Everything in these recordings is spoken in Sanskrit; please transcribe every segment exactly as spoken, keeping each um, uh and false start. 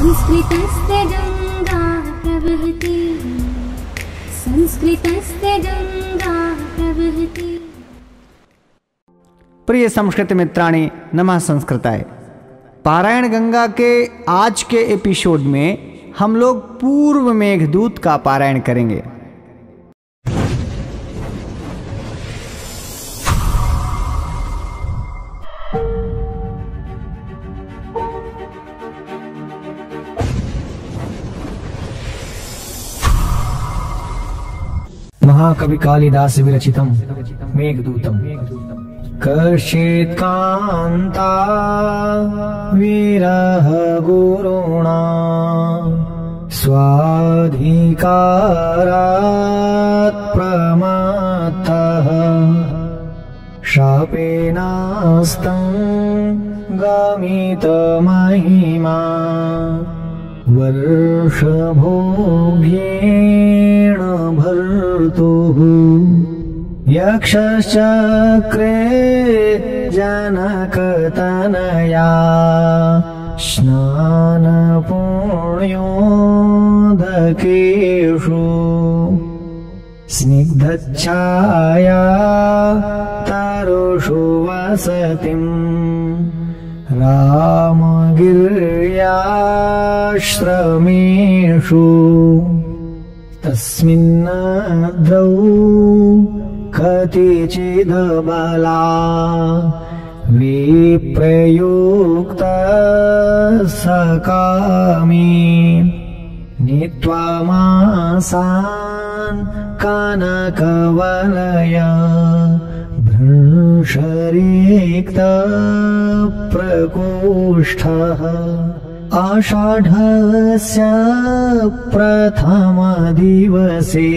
संस्कृतस्य गंगा प्रवहति संस्कृतस्य गंगा प्रवहति। प्रिय संस्कृत मित्राणि, नमः संस्कृताय। पारायण गंगा के आज के एपिसोड में हम लोग पूर्व मेघदूत का पारायण करेंगे। महाकवि कालिदास विरचितम् मेघदूतम्। कर्षेत् कान्ता विरह गुरुणा स्वाधिकारात् प्रमत्तः शापेनास्तं गमितमहिमा वर्षभोग्येण भर्तुः यक्षश्चक्रे जनकतनया स्नानपुण्योदकेषु स्निग्धच्छाया तरुषु वसतिम् रामगिर्याश्रमेषु तस्मिन्नद्रौ कतिचिदबला विप्रयुक्ता सकामी नीत्वा मासान् कनकवलय भृंशरिक्त प्रकोष्ठः आषाढस्य प्रथम दिवसे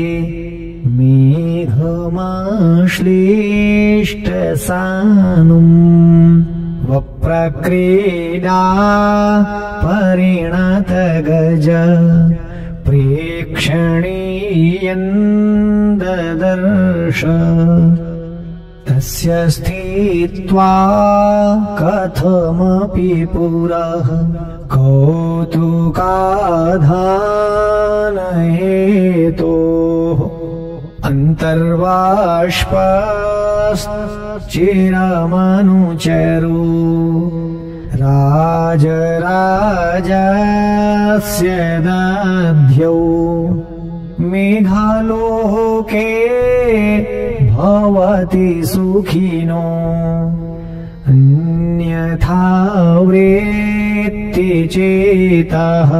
मेघमाश्लिष्ट सानुम् वप्रक्रीडा परिणत गज प्रेक्षणीयं ददर्श तस्य स्थित्वा कथमपि पुरः कौतुकाधानहेतोः अन्तर्बाष्पश्चिरमनुचरो राजराजस्य दध्यौ मेघालोके भवति सुखिनो अन्यथा वृत्ति चेतः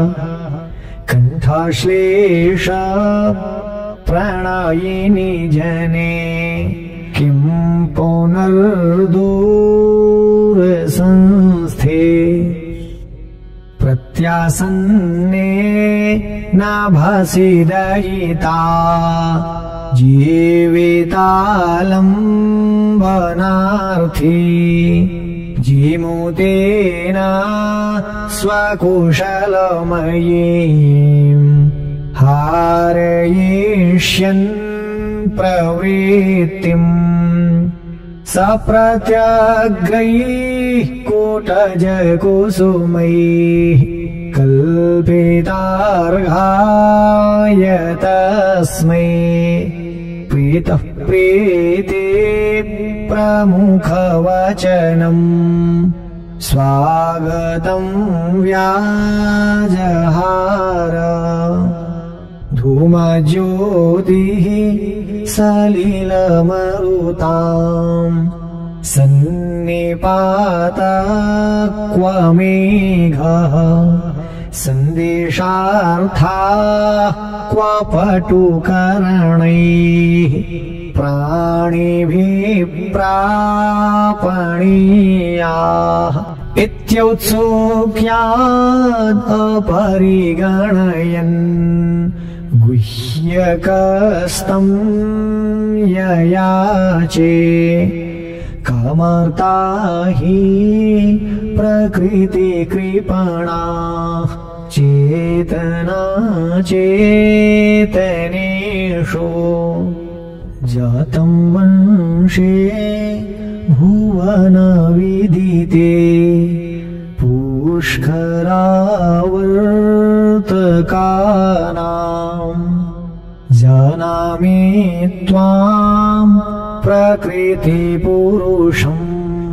कण्ठश्लेष प्रणयिनि जने किं पुनर्दूरसंस्थे प्रत्यासन्ने नाभसि दयिता जीवितालम्बनार्थी जीमुतेन स्वकुशलमयीं हारयिष्यन् प्रवृत्तिम् सप्रत्यग्रैः कूटजकुसुमैः कल्पितार्घाय तस्मै प्रीतः प्रीति प्रमुखवचनम् स्वागतं व्याजहार धूमज्योतिः सलिलमरुताम् सन्निपात क्व मेघः सन्देशार्था क्व पटुकरणैः प्राणिभिः प्रापणीयाः इत्युत्सुक्याद् अपरिगणयन् गुह्यकस्तं ययाचे कामर्ता हि प्रकृतिकृपणा चेतना चेतनेषु जातं वंशे भुवन विदिते पुष्करावर् त्वां प्रकृतिपुरुषम्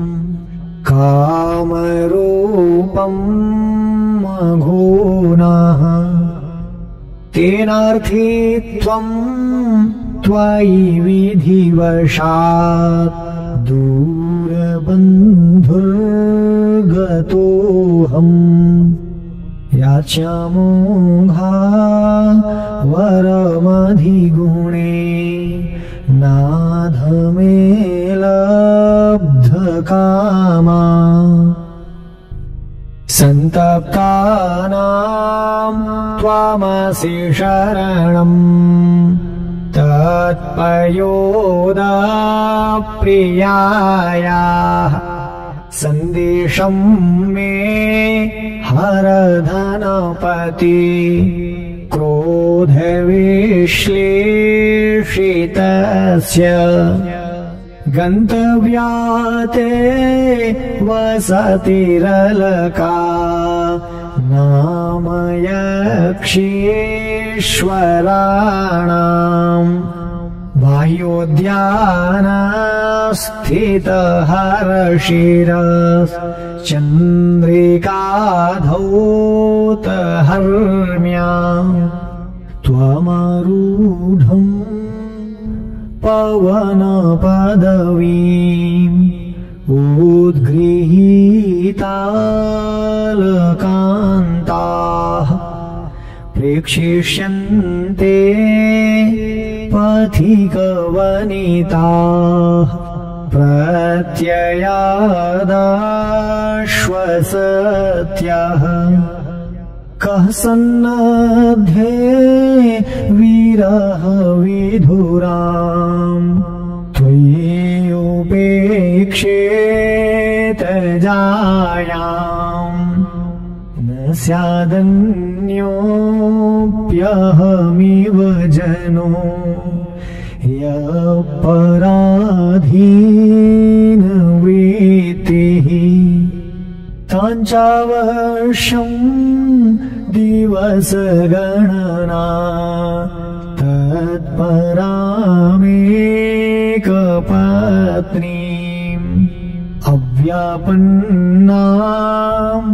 कामरूपं घोनः तेनार्थी त्वं त्वयि विधिवशात् दूरबन्धुर्गतोऽहम् याच्यामोघा वरमधिगुणे नाधमे लब्धकामा सन्तप्तानां त्वमसि शरणम् तत्पयोदाप्रियायाः सन्देशं मे हरधनपति क्रोधविश्लेषितस्य गन्तव्या ते वसतिरलका नाम यक्षेश्वराणाम् बाह्योद्यानस्थितहर्षिरश्चन्द्रिकाधौतहर्म्या त्वमारूढम् पवनपदवीम् उद्गृहीतालकान्ताः प्रेक्षिष्यन्ते पथिकवनिताः प्रत्ययादाश्वसत्यः कः सन्नद्धे विरह विधुराम् त्वय्युपेक्षेत जायाम् न स्यादन्योऽप्यहमिव जनो यपराधीन वेत्तिः ताञ्चावश्यं दिवसगणना तत्परामेकपत्नीम् अव्यापन्नाम्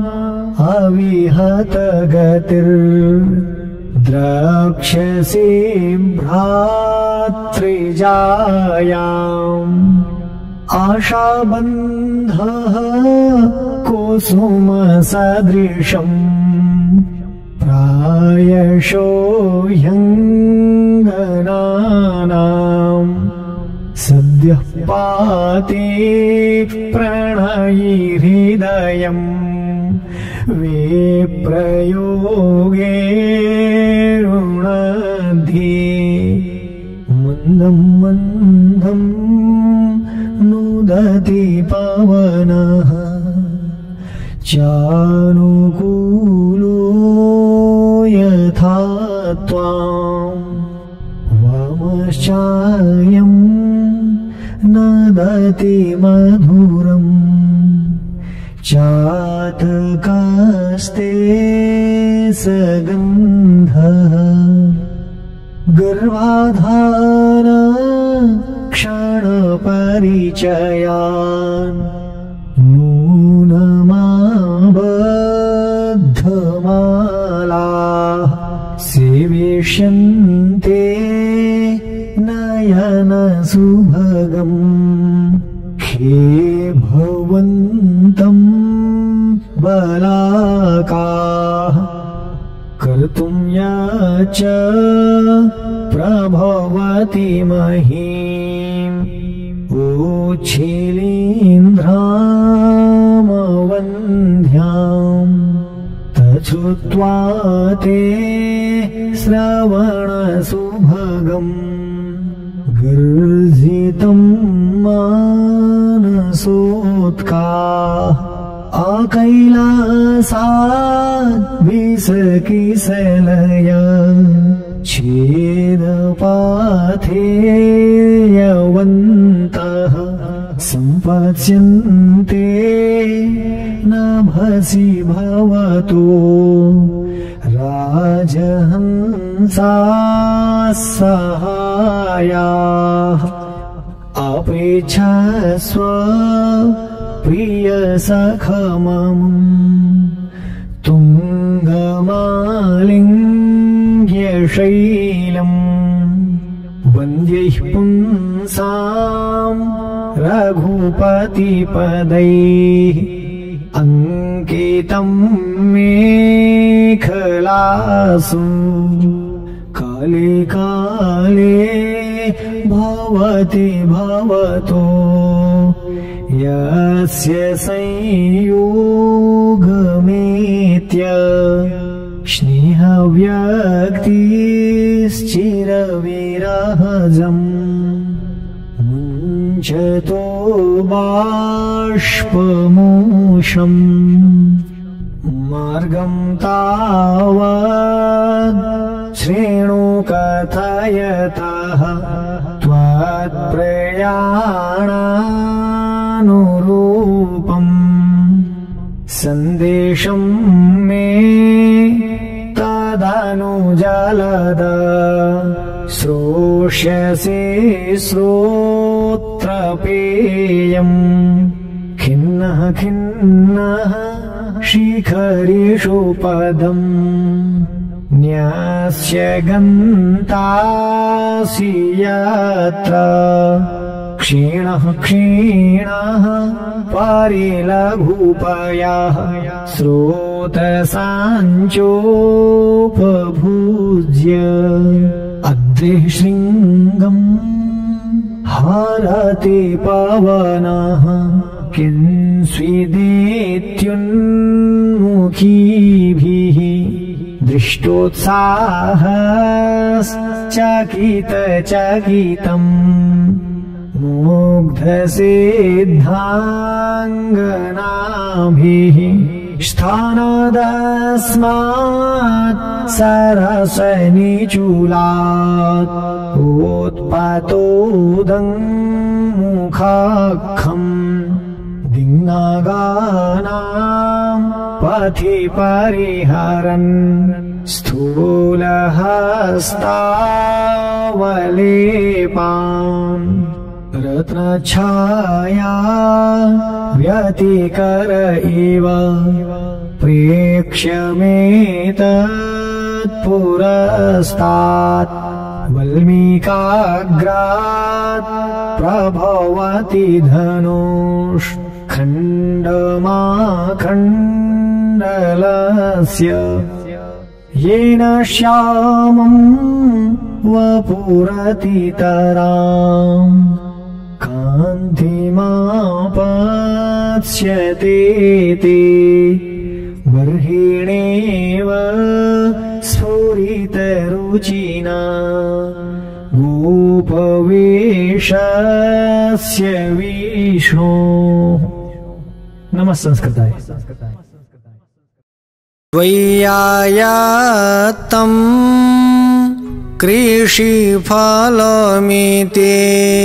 अविहतगतिर्द्रक्ष्यसि भ्रातृजायाम् आशाबन्धः कुसुमसदृशम् प्रायशो ह्यङ्गनानाम् सद्यः पाति प्रणयि हृदयम् विप्रयोगे रुणद्धि मन्दं मन्दं नुदति पवनः चानुकूलो यथा त्वां वमश्चायं नदति मधुरम् चातकस्ते सगन्धः गर्भाधान क्षणपरिचयान् नूनमाबद्धमालाः सेविष्यन्ते नयनसुभगम् खे भवन्तं बलाकाः कर्तुं याच प्रभवति महीम् उच्छिलीन्द्रामवन्ध्याम् तच्छ्रुत्वा ते श्रवणसुभगम् गर्जितं मानसोत्काः आकैलासाद्विसकिसलय छेदपाथेयवन्तः सम्पत्स्यन्ते नभसि भवतो राजहंसा सहायाः अपेक्षस्व प्रियसखमम् तुङ्गमालिङ्ग्यशैलम् वन्द्यैः पुंसाम् रघुपतिपदैः अङ्कितम् मेखलासु काले काले भवति भवतो यस्य संयोगमेत्य स्नेहव्यक्तिश्चिरविरहजम् मुञ्चतो बाष्पमूषम् मार्गं तावत् श्रेणु कथयतः त्वत्प्रयाणानुरूपम् सन्देशं मे तदनुजलद श्रोष्यसे श्रोत्रपेयम् खिन्नः खिन्नः शिखरिषु पदम् न्यस्य गन्तासि यत्र क्षीणः क्षीणः परिलघुपयः स्रोतसाञ्चोपभुज्य अद्रिः शृङ्गम् हरति पवनः किंस्विदेत्युन्मुखीभिः दृष्टोत्साहश्चकितचकितम् मुग्धसिद्धाङ्गनाभिः स्थानदस्मात् सरसनिचूलात् उत्पतोदङ्मुखाख्यम् दिङ्नागानाम् पथि परिहरन् स्थूलहस्तावलेपान् रत्नछाया व्यतिकर इव प्रेक्ष्यमेतत्पुरस्तात् वल्मीकाग्रात् प्रभवति धनुष् खण्डमाखण्डलस्य येन श्यामम् वपुरतितराम् कान्तिमापत्स्यते ते बर्हिणेव स्फुरितरुचिना गोपवेशस्य विष्णो। नमः संस्कृताय। त्वय्यायत्तं कृषिफलमिति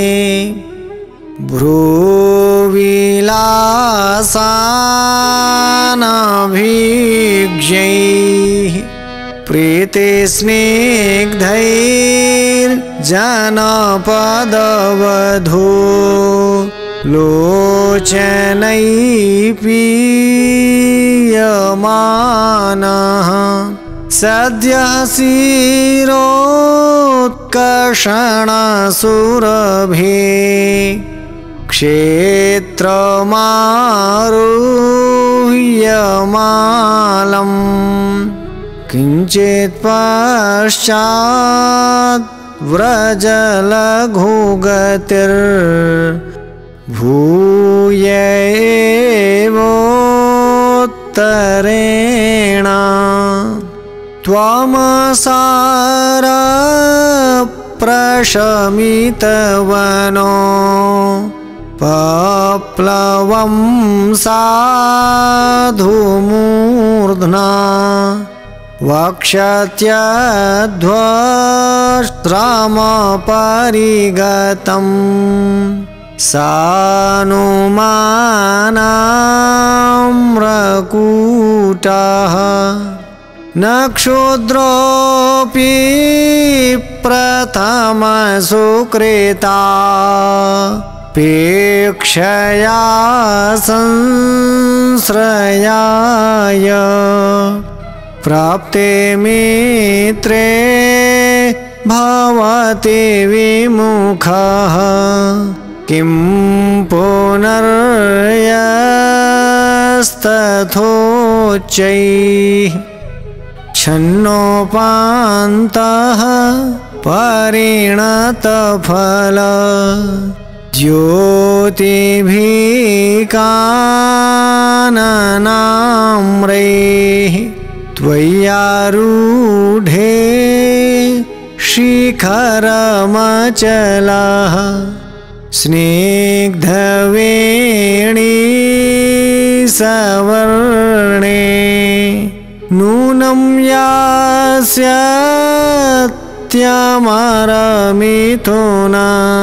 भ्रूविलासानभिज्ञैः प्रीतिस्निग्धैर्जनपदवधू लोचनै पीयमानः सद्यः शिरोत्कर्षणसुरभि क्षेत्रमारुह्यमालम् किञ्चित् पश्चात् व्रजलघुगतिर् भूय एवोत्तरेण त्वमसार प्रशमितवनो पप्लवं साधुमूर्ध्ना वक्षत्यध्वस्त्रमपरिगतम् सानुमानाम्रकूटः न क्षुद्रोऽपि प्रथमसुकृता पेक्षया संश्रयाय प्राप्ते मित्रे भवति विमुखः किं पुनर्यस्तथोच्चैः छन्नोपान्तः परिणतफल ज्योतिभिः काननाम्रैः त्वय्यारूढे शिखरमचलः स्निग्धवेणी सवर्णे नूनं यास्यत्यमरमिथुना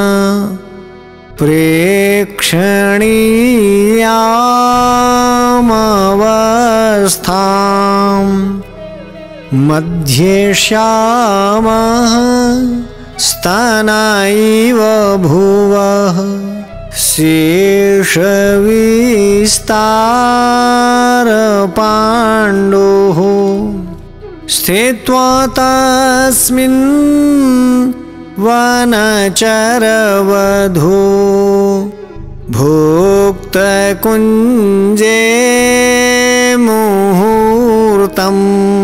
प्रेक्षणीयामवस्थाम् मध्ये श्यामः स्तना इव भुवः शेषविस्तारपाण्डुः स्थित्वा तस्मिन् वनचरवधू भुक्तकुञ्जे मुहूर्तम्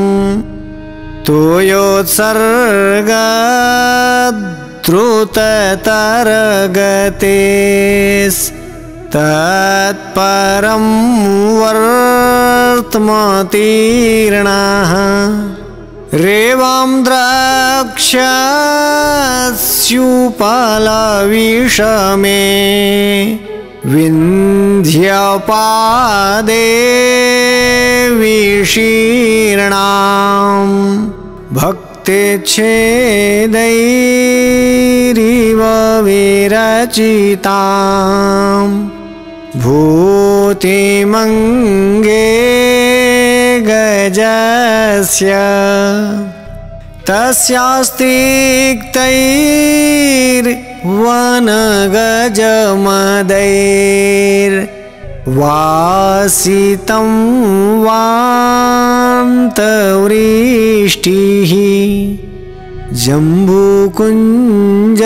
तोयोत्सर्गद्रुततरगतेस्तत्परं वर्त्मतीर्णः रेवां द्रक्ष्युपलविषमे विन्ध्यपादे विशीर्णाम् भक्तिच्छेदैरिव विरचिताम् भूतिमङ्गे गजस्य तस्यास्तिक्तैर्वनगजमदैर्वासितं वान्तवृष्टिः जम्बुकुञ्ज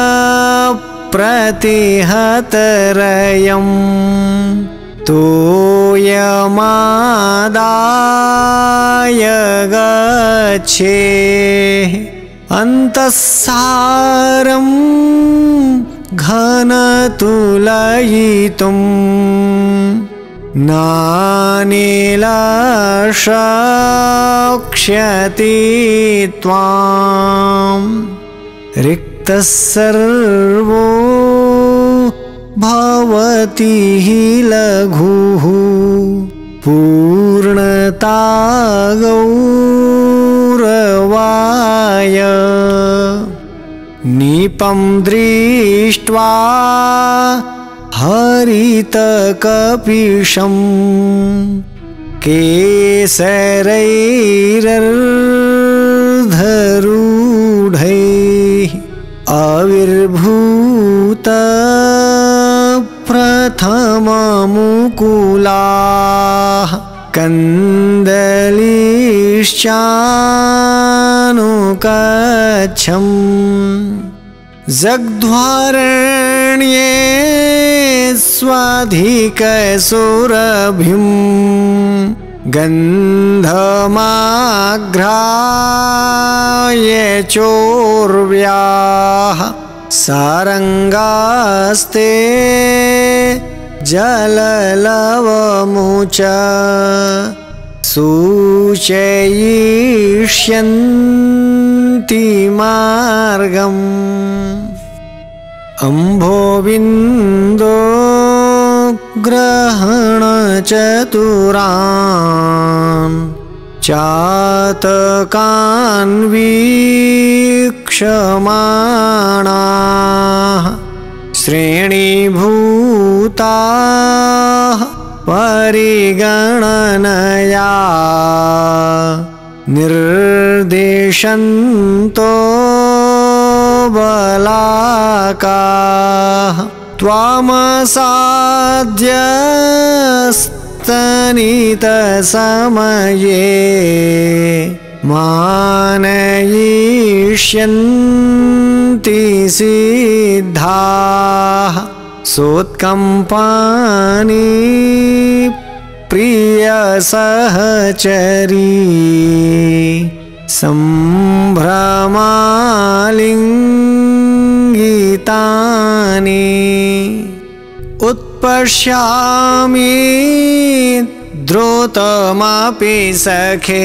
प्रतिहतरयम् तोयमादाय गच्छे अन्तःसारं घनतुलयितुं नानिलशक्ष्यति त्वां रिक्तः सर्वो भवति हि लघुः पूर्णता गौरवाय नीपं दृष्ट्वा हरितकपिशं केसरैरर्धरूढैः आविर्भूत प्रथममुकुलाः कन्दलीश्चानुकच्छम् जग्ध्वारण्ये स्वाधिकसुरभिं गन्धमाघ्राय चोर्व्याः सारङ्गास्ते जललवमुच सूचयिष्यन्ति मार्गम् अम्भोबिन्दो ग्रहणचतुरान् चातकान् वीक्षमाणाः श्रेणीभूताः परिगणनया निर्देशन्तो बलाकाः त्वामसाध्यस्तनितसमये मानयिष्यन्ति सिद्धाः सोत्कम्पानि प्रियसहचरी सम्भ्रमालिङ्गितानि उत्पश्यामि द्रुतमपि सखे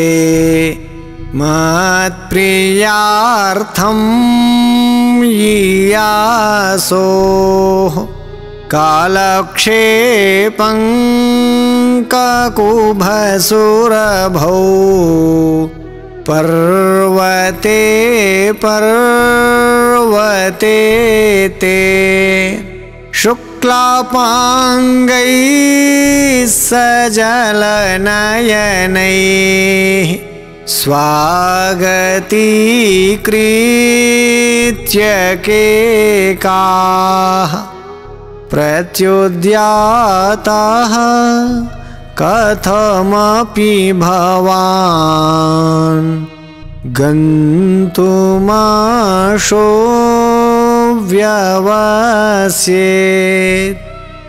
मत्प्रियार्थं यीयासोः कालक्षेपं ककुभसुरभौ पर्वते पर्वते ते शुक्लापाङ्गैः सजलनयनैः स्वागतीकृत्य केकाः प्रत्युद्याताः कथमपि भवान् गन्तुमाशो व्यवस्येत्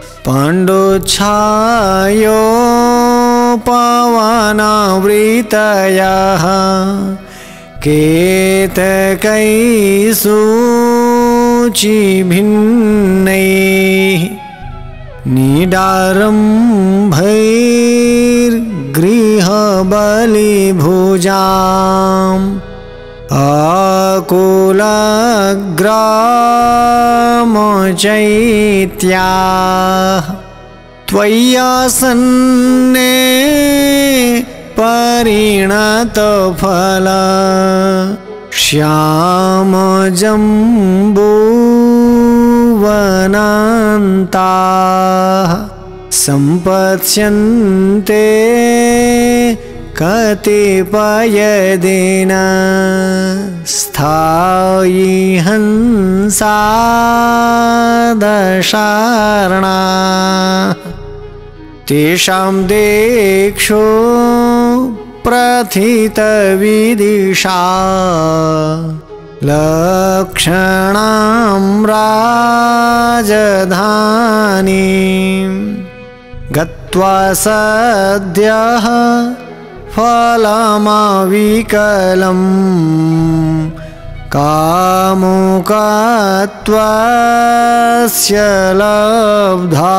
पाण्डुच्छायोपवनवृतयः केतकैः सूचिभिन्नैः निडारम्भैर्गृहबलिभुजाम् आकुलग्रामचैत्याः त्वय्यासन्ने परिणतफल श्यामजम्बूवनान्ताः सम्पत्स्यन्ते कतिपयदिन स्थायि हंसादशार्णा तेषां देक्षो प्रथितविदिशा लक्षणां राजधानीं गत्वा सद्यः फलमविकलं कामुकत्वस्य लब्धा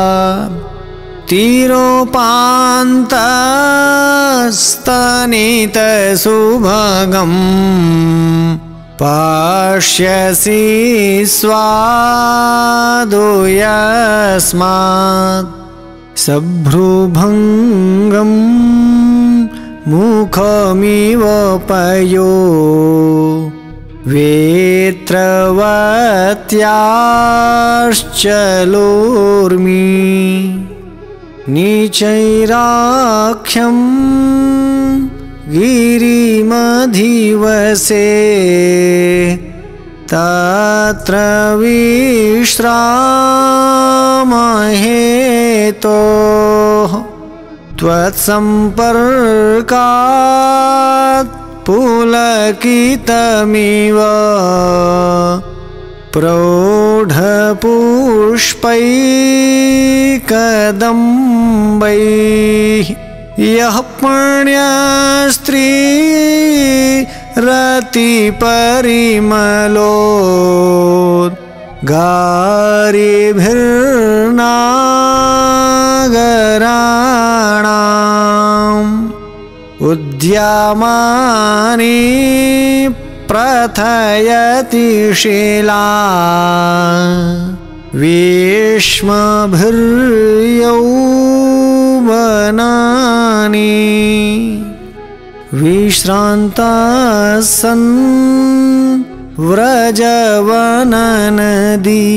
तिरोपान्तस्तनितसुभगम् पश्यसि स्वादु यस्मात् सभ्रुभङ्गं मुखमिव पयो वेत्रवत्याश्चलोर्मि नीचैराख्यं गिरिमधिवसे तत्र विश्रामहेतोः त्वत्सम्पर्कात् पुलकितमिव प्रौढपुष्पैकदम्बैः यः पुण्यस्त्री रतिपरिमलो गारिभिर्नागराणाम् उद्यामानि प्रथयति शिला विष्मभिर्यौवनानि विश्रान्तः सन् व्रजवननदी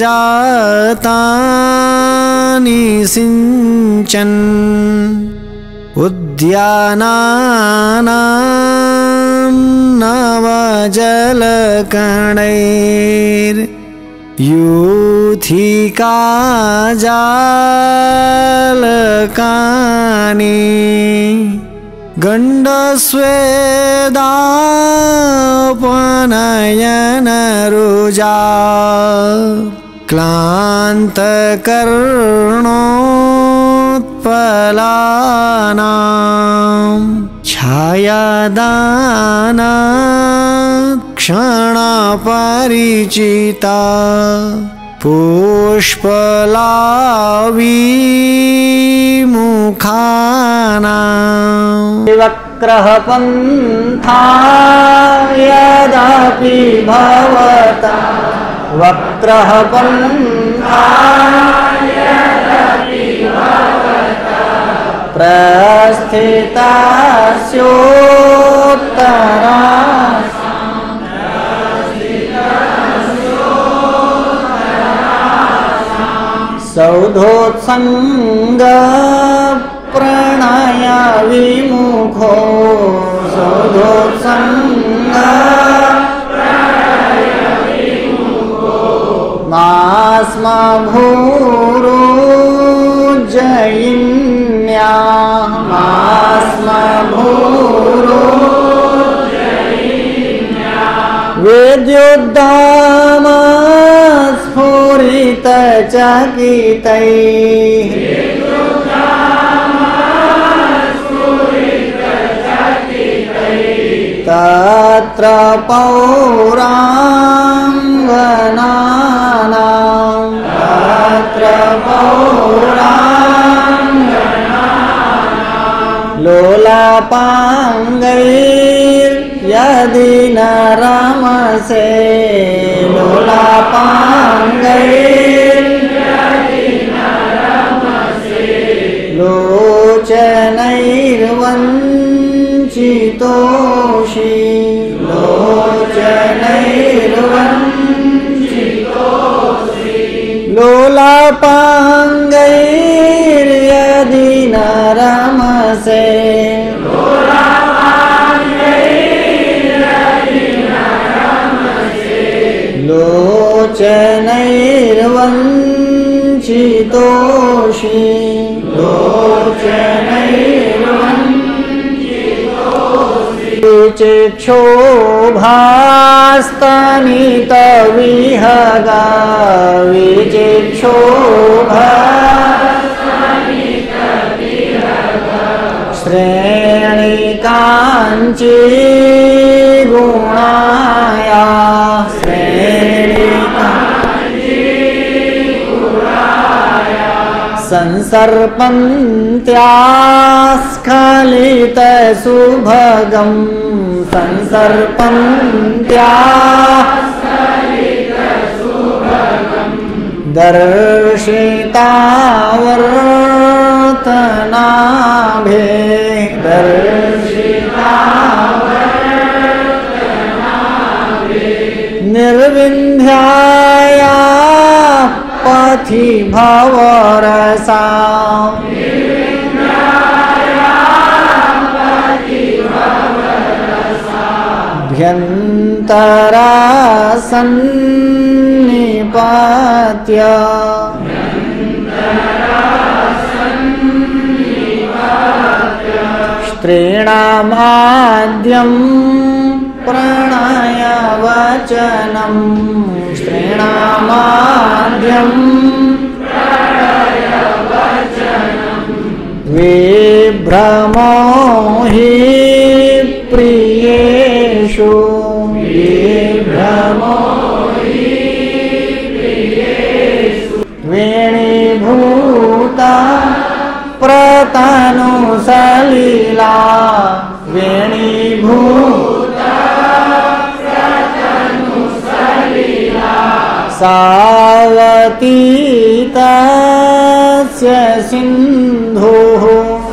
तीरजातानि सिञ्चन् उद्यानानां नवजलकणैर्यूथिकाजालकानि गण्डस्वेदापनयनरुजा क्लान्तकर्णोत्पलानां छायादाना क्षणपरिचिता पुष्पलाविमुखानां वक्रः पन्था यदापि भवता वक्रः पन्था यदापि भवता प्रस्थितस्योत्तरा सौधोत्संग प्रणय विमुखो सौधोत्संग प्रणय विमुखो मास्म भूरुज्जयिन्या मास्म भूरुज्जयिन्या विद्युद्धाम स्फुरितचकितैः तत्र पौराङ्गनानां तत्र पौराङ्गनानां लोलापाङ्गैर्यदि न रमसे लोलापाङ्गैर्यदि न रमसे लोचनैर्वञ्चितोषि लोचनैर्वञ्चितोषि लोलापाङ्गैर्यदि न रमसे लोचनैर्वञ्चितोषि लोचनैर्वञ्चितोषि विचिक्षोभास्तनितविहगा विचिक्षोभा श्रेणिकाञ्ची गुणाया संसर्पन्त्यास्खलितसुभगं संसर्पन्त्यास्खलितसुभगं दर्शितावर्तनाभे दर्शितावर्तनाभे निर्विन्ध्याया पथि भवरसा भ्यन्तरा सन्निपात्य स्त्रीणामाद्यं प्रणयवचनं स्त्रीणामाद्यं विभ्रमो हि प्रियेषु विभ्रमो हि प्रियेषु वेणीभूता प्रतनुसलिला वेणीभूता प्रतनुसलिला सावतीतस्य सिन्धुः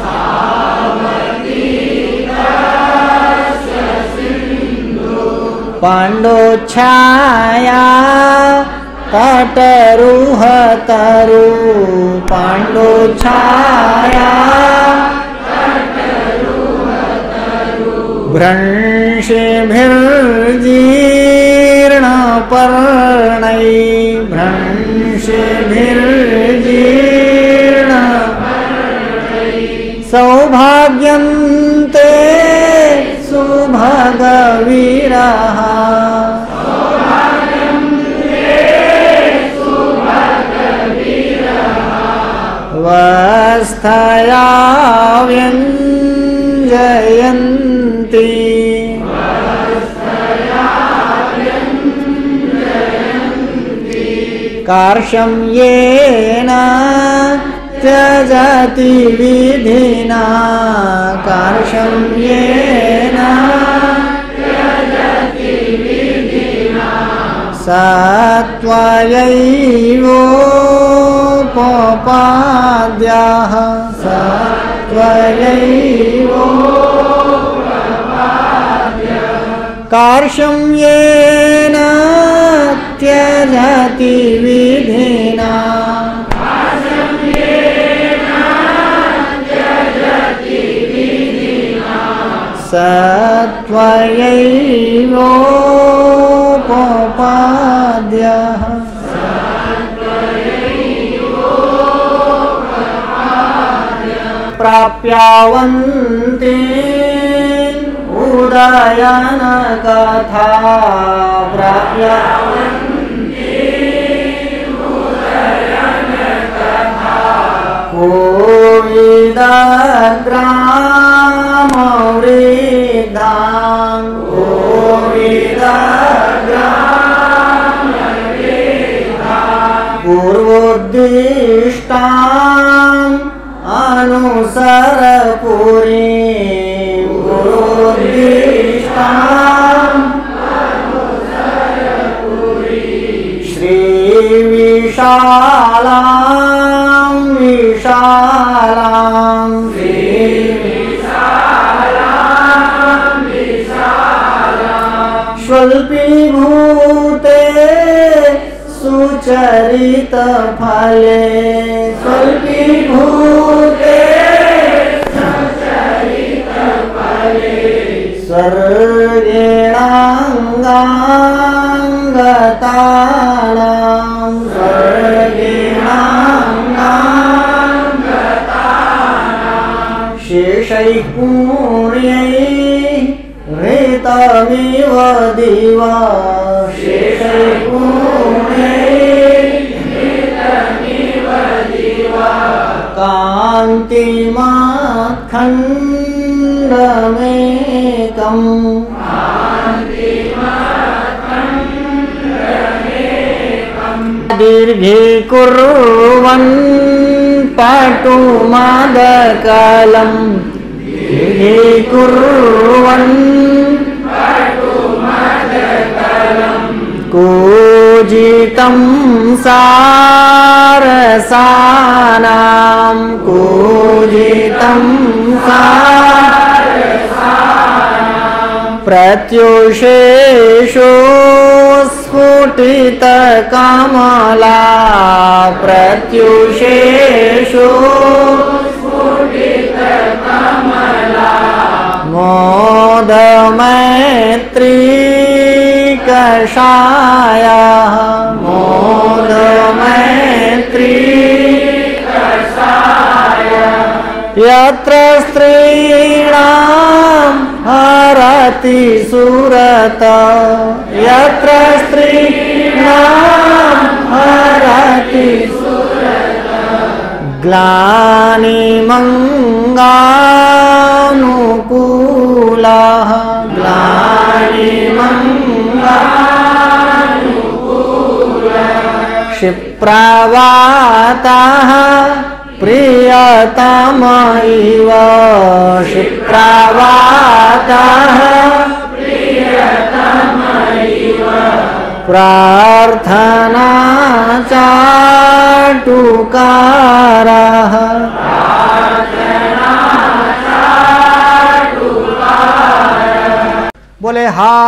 पाण्डोच्छाया तटरुहतरु पाण्डोच्छाया भ्रंशिभिर्जीर्णपर्णै भ्रंशिभिर्जीर्ण सौभाग्यन्ते सुभगवीरः वस्थया व्यञ्जयन्ति कार्श्यं येन त्यजति विधिना कार्श्यं येन सत्वयैवोपपाद्यः सत्वयैवोपपाद्यः कार्श्यं येन त्यजति विधिना सत्वयैवोपपाद्यः प्राप्यावन्ति उदयन कथा प्राप्यावन्ति उदयन कथा कोविदग्रामवृद्धां कोविदग्रामवृद्धां पूर्वोद्दिष्टाम् अनुसरपुरीं पूर्वोद्दिष्टाम् श्रीविशालां विशालां स्वल्पीभूते सुचरितफले स्वल्पीभूते स्वर्गेणाङ्गाङ्गतानां स्वर्गेणाङ्गाङ्गतानां शेषैः पुण्यैः हृतमिव दिवा शेषैः पुण्यैः हृतमिव दिवा कान्तिमत्खण्डमेकम् दीर्घीकुर्वन् पटुमदकलं दीर्घीकुर्वन् कूजितं सारसानां कूजितं सारसानां प्रत्युषेषु स्फुटितकमला प्रत्युषेषु स्फुटितकमला मोदमैत्री कषायः मोदमैत्री कषायः यत्र स्त्रीणां हरति सुरत यत्र स्त्रीणां हरति सुरत ग्लानिमङ्गानुकूलः ग्लानिमङ्गानुकूलः क्षिप्रवातः प्रियतम इव क्षिप्रवातः प्रियतम इव प्रार्थना चाटुकारः बोले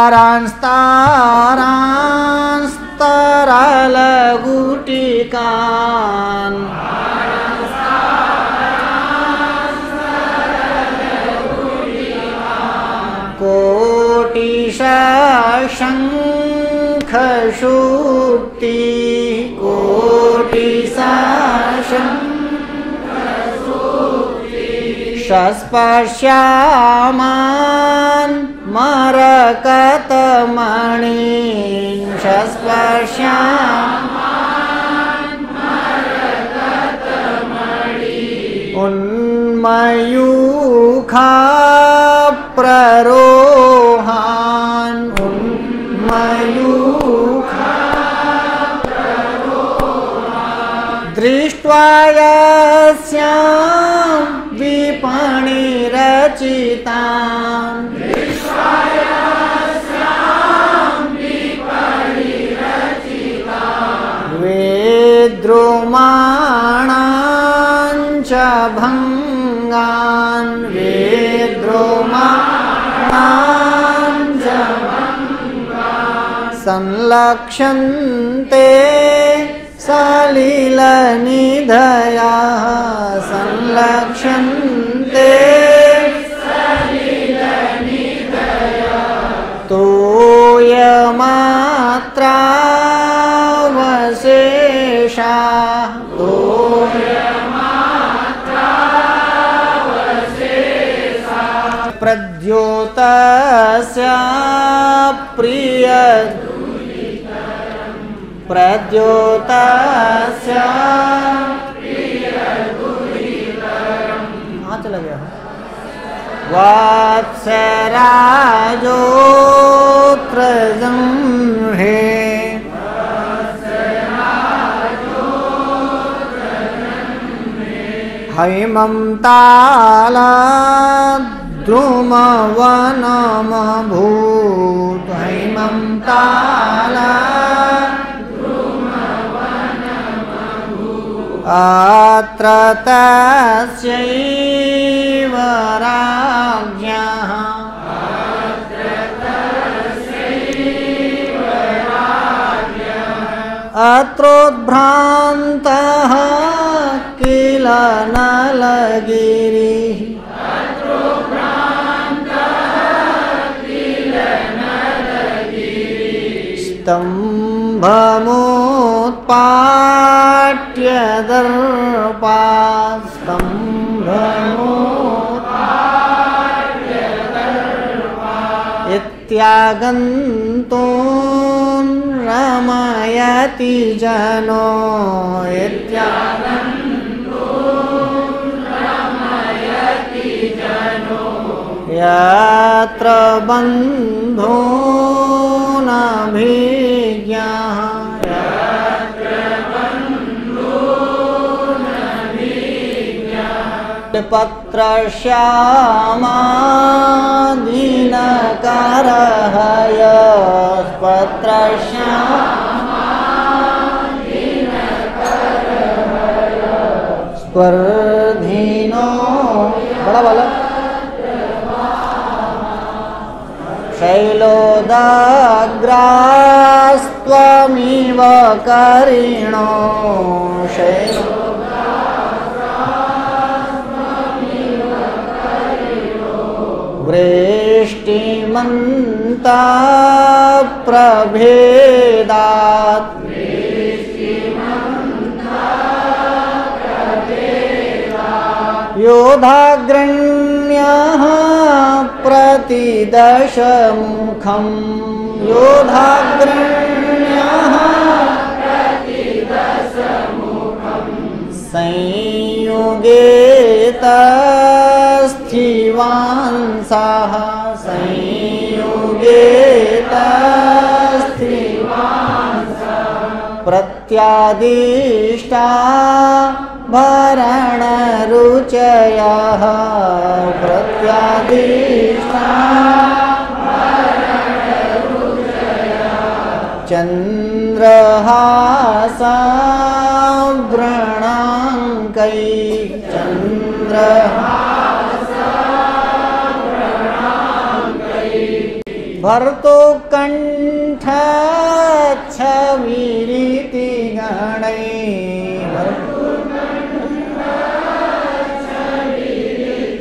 हारांस्तारांस्तरलगुटिकान् को शङ्खशूक्ति शस्पर्श्यामान् मरकतमणिं शस्पर्श्यामान् उन्मयूखा प्ररोहान् उन्मयूखा दृष्ट्वा यस्यां विपणिरचिताम् वेद्रुमाणां च भङ्गान् वेद्रुमाणां च भङ्गान् संलक्ष्यन्ते सलिलनिधयाः संलक्ष्यन्ते तोयमात्रावशेषाः तोयमात्रावशेषाः प्रद्योतस्य प्रिय प्रद्योतस्य हाँ चला गया वात्सराजोत्रजंहे हैमं तालद्रुमवनमभूत् हैमं ताल अत्र तस्यैव राज्ञः अत्रोद्भ्रान्तः किल नलगिरिः स्तम्भमुत्पाट्य दर्पात् स्तम्भमुत्पाट्य दर्पात् इत्यागन्तुं रमयति जनो इत्यागन्तुं रमयति जनो यत्र बन्धो भिज्ञः पत्रश्यामादिनकरः पत्रश्यामादिनकरः स्पर्धिनो बड़ा वाला शैलोदाग्रास्त्वमिव करिणो शैलो वृष्टिमन्ता प्रभेदात् योधाग्रण्यः प्रतिदशमुखं योधाग्रण्यः संयुगेतस्थिवांसः संयुगेतस्थिवांसः प्रत्यादिष्टा भरणरुचयः प्रत्यादिष्टा चन्द्रहासव्रणाङ्कै चन्द्रहासव्रणाङ्कै भर्तो कण्ठच्छविरिति गणै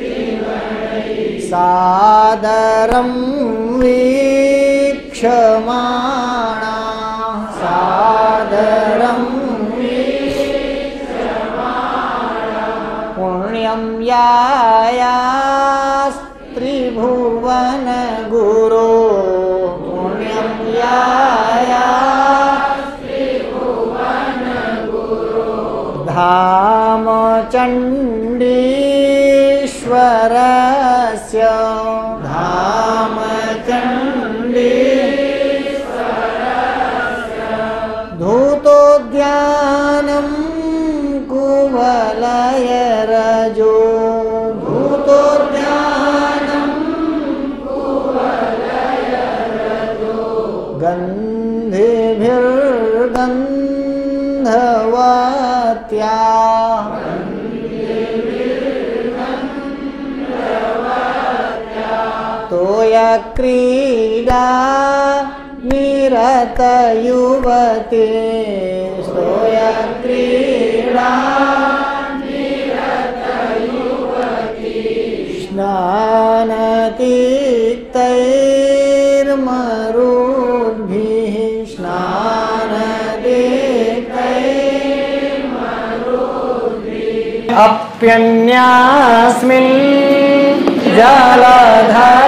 सादरं वीक्षमा पुण्यं यायास्त्रिभुवन गुरो पुण्यं यायास्त्रिभुवन गुरो धाम चण्डीश्वरस्य धाम चण्डीश्वरस्य धूतोद्यानं कुवलयरजो धूतोद्यानं कुवलयरजो गन्धेभिर्गन्धवत्या तोयक्रीडा निरतयुवते तोयक्रीडा निरतयुवती स्नानतीर्थैर्मरुद्भिः स्नानतीर्थैर्मरुद्भिः अप्यन्यास्मिन् जलधर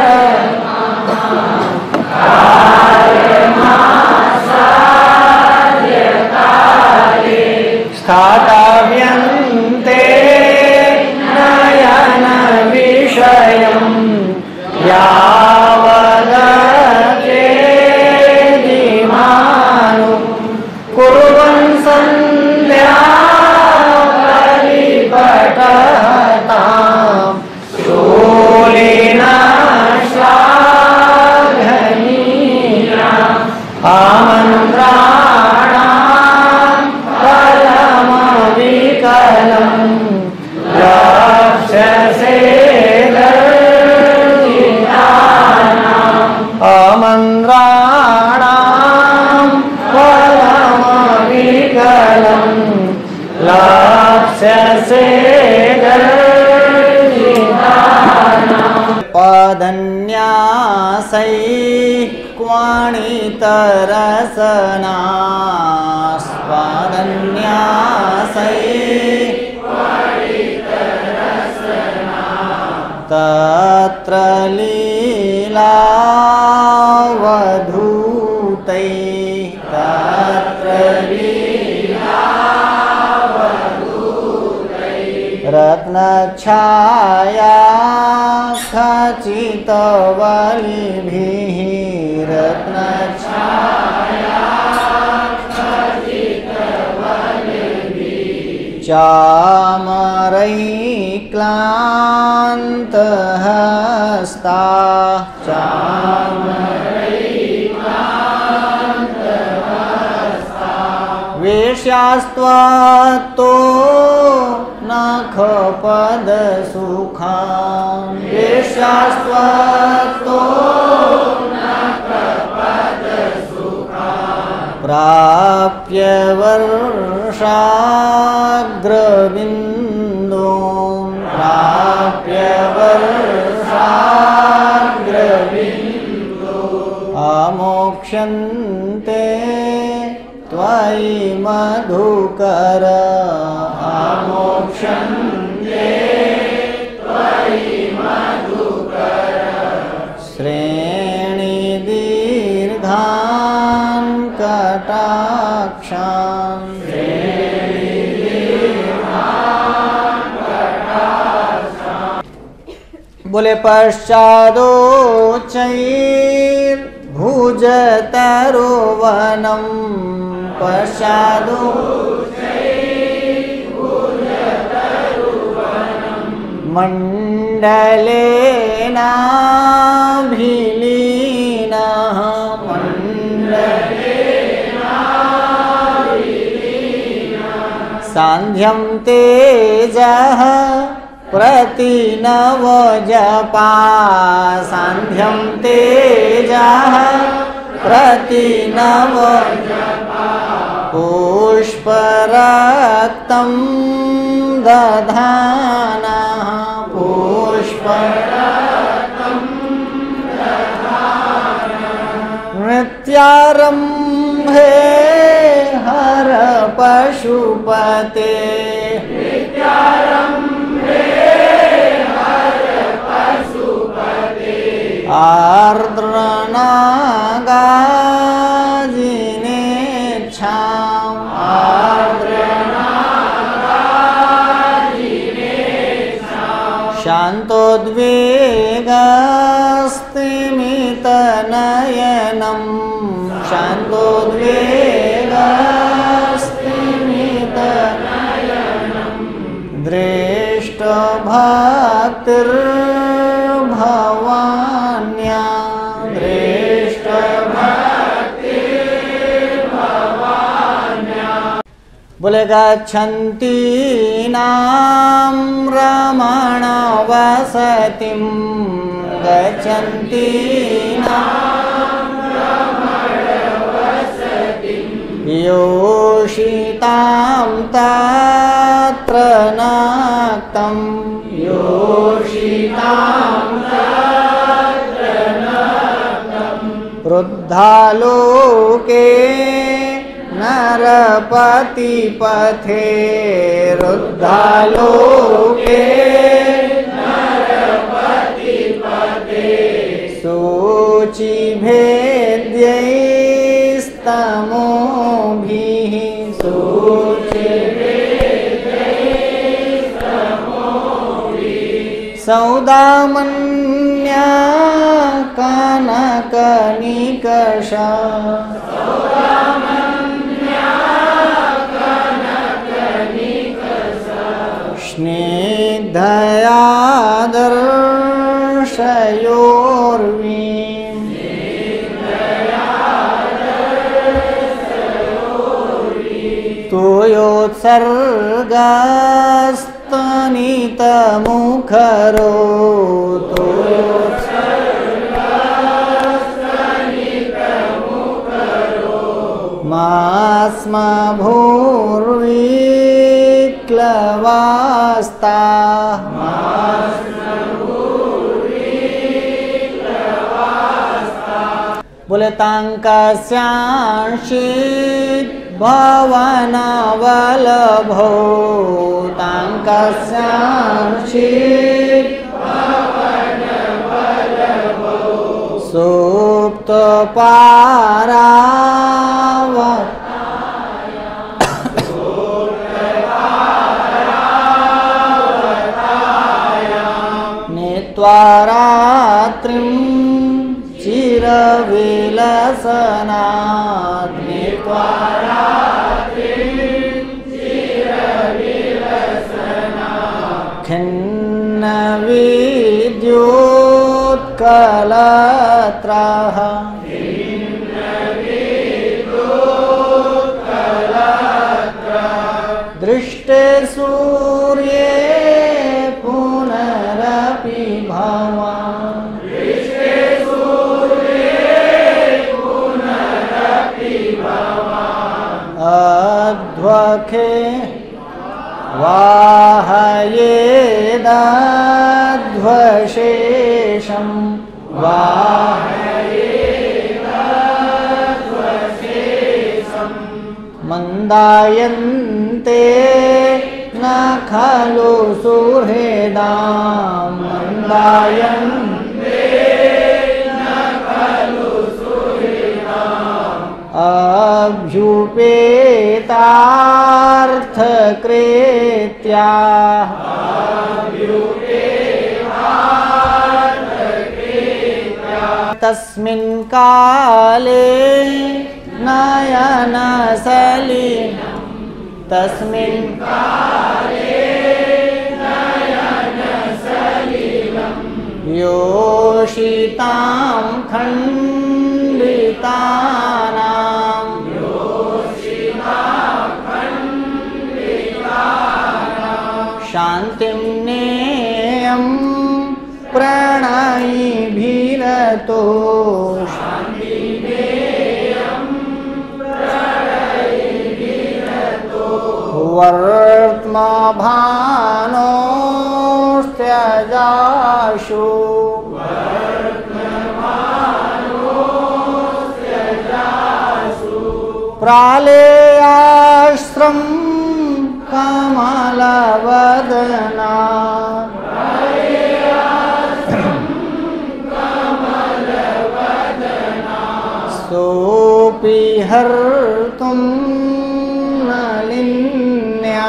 स्थातव्यन्ते नयन विषयं यावदचेदिमानु कुर्वन् सन्ध्या परिपठताम् शूलिना श्लाघनीया आमन्त्राणां फलमविकलं लक्ष्यसे दर्शितानाम् आमन्त्राणां फलमविकलं लक्ष्यसे पदन्यासै क्वाणितरसनास्पदन्यासै तत्र लीलावधूतै तत्र लीलावधूतै रत्नछाया खचितवलिभिः रत्नछाया खचितवलिभिः चामरैक्लान्तहस्ता चामरैक्लान्तहस्ता वेश्यास्त्वत्तो नखपदसुखान् वेश्यास्त्वत्तो नखपदसुखान् प्राप्य वर्षाग्रबिन्दून् प्राप्य वर्षाग्रबिन्दून् अमोक्ष्यन्ते त्वयि मधुकर अमोक्ष्यन्ते त्वयि मधुकर श्रेणिदीर्घान् कटाक्षान् बोले पश्चादोच्चैर्भुजतरोवनं पश्चादो मण्डलेनाभिलीनः मण्डलेनाभिलीनः सान्ध्यं तेजः प्रतिनवजपा सान्ध्यं तेजः प्रतिनवजपा पुष्परक्तं दधानः पुष्परक्तं दधानः नृत्यारम्भे हर पशुपते नृत्यारम्भे आर्द्रनागाजिनेच्छाम् शान्तोद्वेगस्तिमितनयनं शान्तोद्वेगस्तिमितनयनं दृष्टभक्तिर्भवान्या दृष्टभक्तिर्भवान्या बोले गच्छन्ति नाम रमण वसतिं गच्छन्ति नाम रमण वसतिं योषितां तत्र नक्तं योषितां तत्र नक्तं वृद्धालोके नरपतिपथे रुद्धालोके नरपतिपथे सूचिभेद्यैस्तमोभिः सूचिभेद्यैस्तमोभिः सौदामन्या कनकनिकषा स्निग्धया दर्शयोर्वीं तोयोत्सर्गस्तनितमुखरो मास्मा भूर्विक्लवास्ता बोले तांकस्यांशित भवनवल्लभो तांकस्यांशित भवनवल्लभो सुप्तपारावत नित्वारात्रिं चिरविलसनात् नित्वारात्रिं चिरविलसनात् खिन्नविद्युत्कलत्रः दृष्टे सूर्ये पुनरपि भवान् दृष्टे सूर्ये पुनरपि भवान् अध्वखे वाहयेदध्वशेषं वाहयेदध्वशेषं मन्दायन्ते न खलु सुहृदां मन्दायन्ते न खलु सुहृदाम् अभ्युपेतार्थकृत्या तस्मिन् काले नयनसलिलं तस्मिन् काले नयनसलिलं योषितां खण्डितानां योषितां खण्डितानां शान्तिं नेयं प्रणयिभिरतो वर्त्मभानोस्त्यजाशु प्रालेयाश्रं कमलवदना विहर्तुं नलिन्या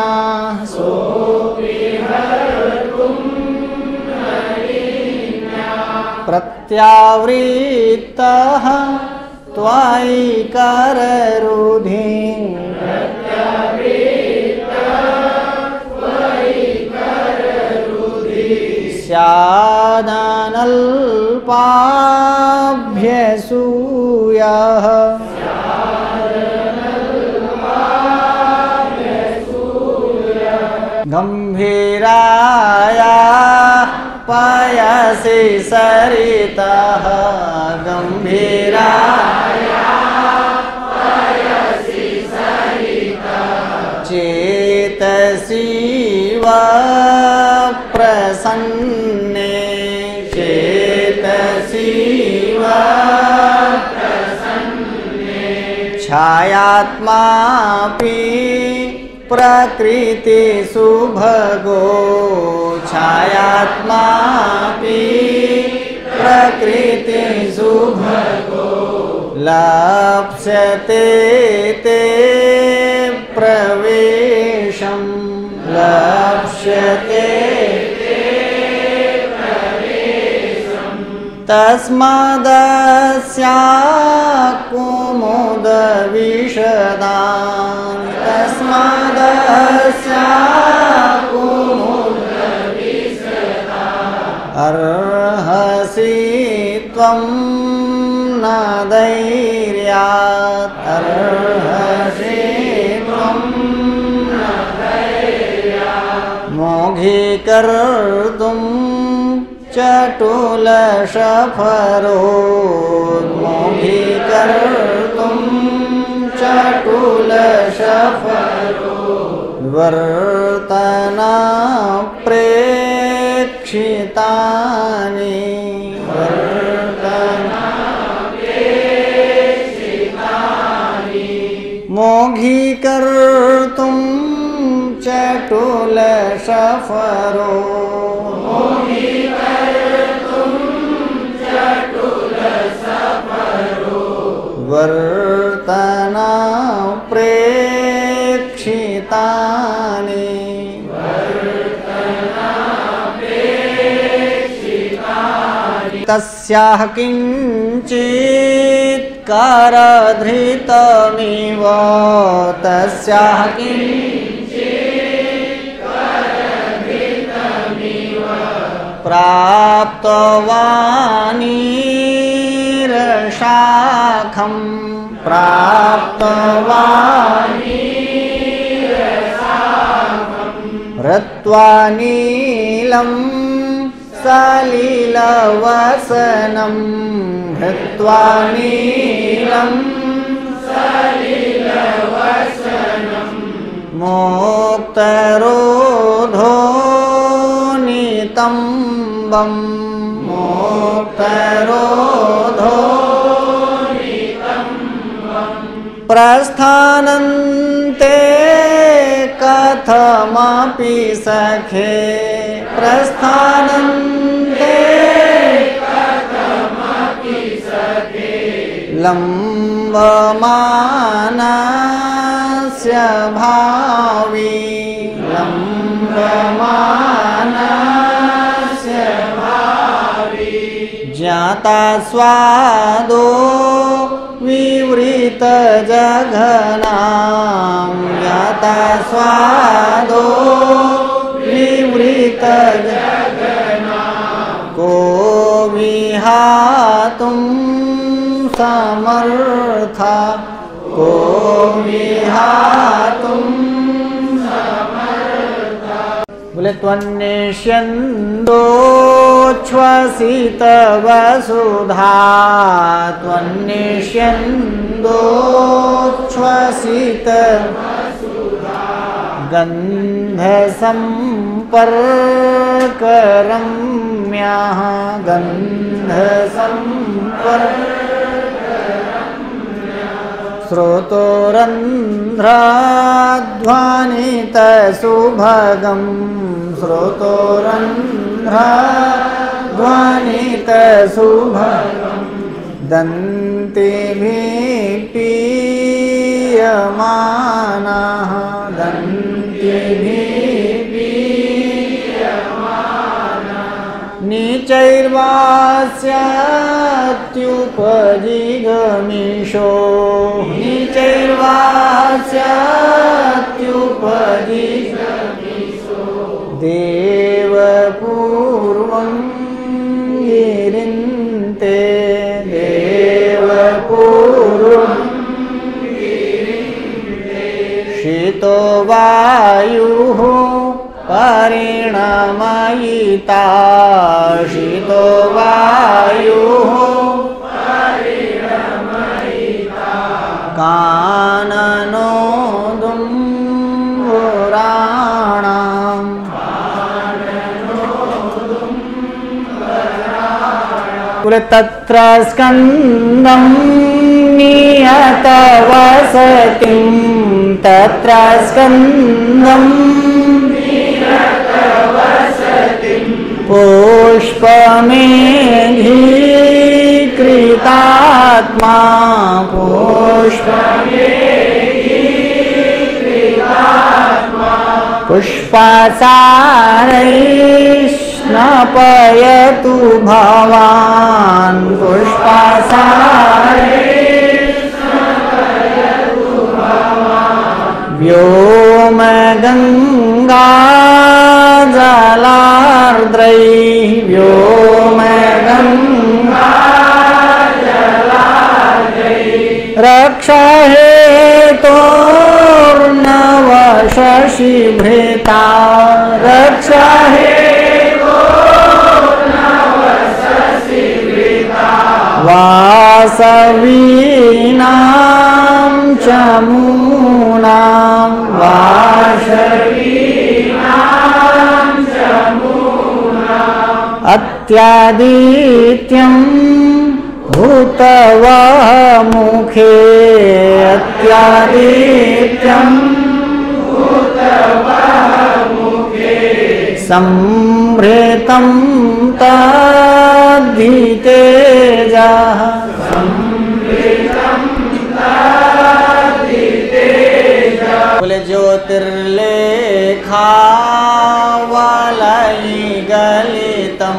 प्रत्यावृत्तः त्वायि कररुधि स्यादनल्पाभ्यसूयः गम्भीराया पयसि सरितः गम्भीराया पयसि सरितः चेतसि वा प्रसन्ने चेतसि वा प्रसन्ने छायात्मापि प्रकृति सुभगो छायात्मापि प्रकृति सुभगो लप्स्यते ते प्रवेशं लप्स्यते ते प्रवेशं तस्मादस्या कुमुद विशदान् तस्मादस्या कुमुद विशदान् अर्हसि त्वं न धैर्यात् अर्हसि त्वं न धैर्यात् मोघीकर्तुं चटुलशफरो मोघीकर्तुं चटुलशफरो वर्तना प्रेक्षितानि वर्तना प्रेक्षितानि मोघीकर्तुं चटुलशफरो वर्तना प्रेक्षितानि तस्याः किञ्चित् करधृतमिव तस्याः किञ्चित् करधृतमिव प्राप्तवानीरशाखं प्राप्तवानीरशाखं हृत्वा नीलं सलिलवसनं हृत्वा नीलं सलिलवसनं मोक्तरोधो नितम्बं मोक्तरोधो नितम्बं प्रस्थानन्ते कथमपि सखे प्रस्थानन्ते कथमपि सखे लम्बमानस्य भावी लम्बमानस्य भावी ज्ञाता स्वादो विवृतजघनां ज्ञाता स्वादो विवृतजघनां को विहातुं समर्था को विहातुं समर्था बोले त्वन्निष्यन्दोच्छ्वसितवसुधा त्वन्निष्यन्दोच्छ्वसित गन्धसम्पर्करम्यः गन्धसम्पर्करम्यः श्रोतोरन्ध्राध्वनितसुभगं श्रोतोरन्ध्राध्वनितसुभगं दन्तिभिः पीयमानाः दन्तिभिः नीचैर्वास्यात्युपजिगमिषो नीचैर्वास्यात्युपजिगमिषो देवपूर्वं गिरिन्ते देवपूर्वं शीतो वायुः परिणमयिता शीतो वायुः काननोदुम्बुराणाम् बोले तत्र स्कन्दं नियतवसतिं तत्र स्कन्दं पुष्पमेघीकृतात्मा पुष्पमेघीकृतात्मा पुष्पासारैष्णपयतु भवान् पुष्पासारैष्णपयतु भवान् व्योमगङ्गा जलार्द्रैः व्योमगङ्गा जलार्द्रैः रक्षाहेतोर्नवशशिभृता रक्षाहेतोर्नवशशिभृता वासवीनां चमूनां वासवीनां चमूनाम् अत्यादित्यं भूतवः मुखे अत्यादित्यं भूतवः मुखे संभृतं तद्धितेजः संभृतं तद्धितेजः बोले ज्योतिर्लेखावलयिगलितं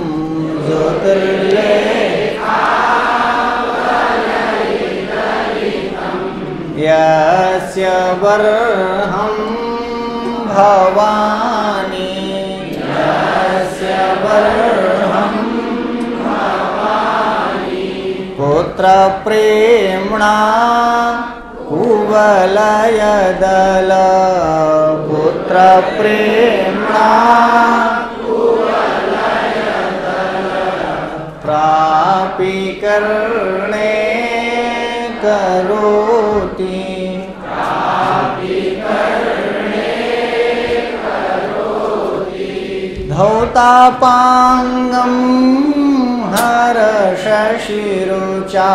ज्योतिर्लेखावलयिगलितं यस्य बर्हं भवानी यस्य बर्हं भवानी पुत्रप्रेम्णा कुवलयदल पुत्रप्रेम्णा प्रापिकर्णे करोति धौतापाङ्गं हर्षशिरुचा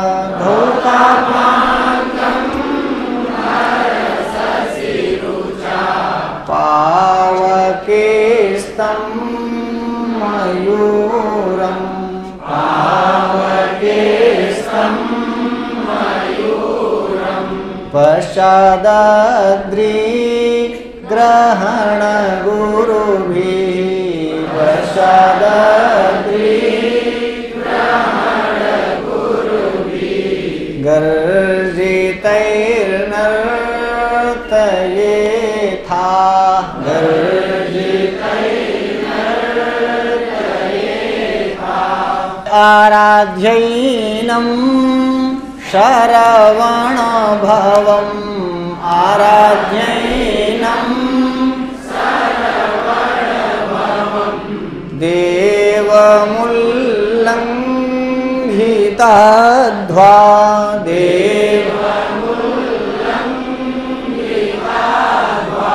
धौतापाङ्गं हर्षशिरुचा पावकेस्तं मयूरं पावकेस्तं मयूरं पश्चादद्रि ग्रहण गुरुभिः पश्चादद्रि ग्रहण गुरुभिः गर्जितैर्नर्तयेथा गर्जितैर्नर्तयेथा आराध्यैनं शरवणभवम् आराध्यैनं देवमुल्लङ्घिताध्वा देवमुल्लङ्घिताध्वा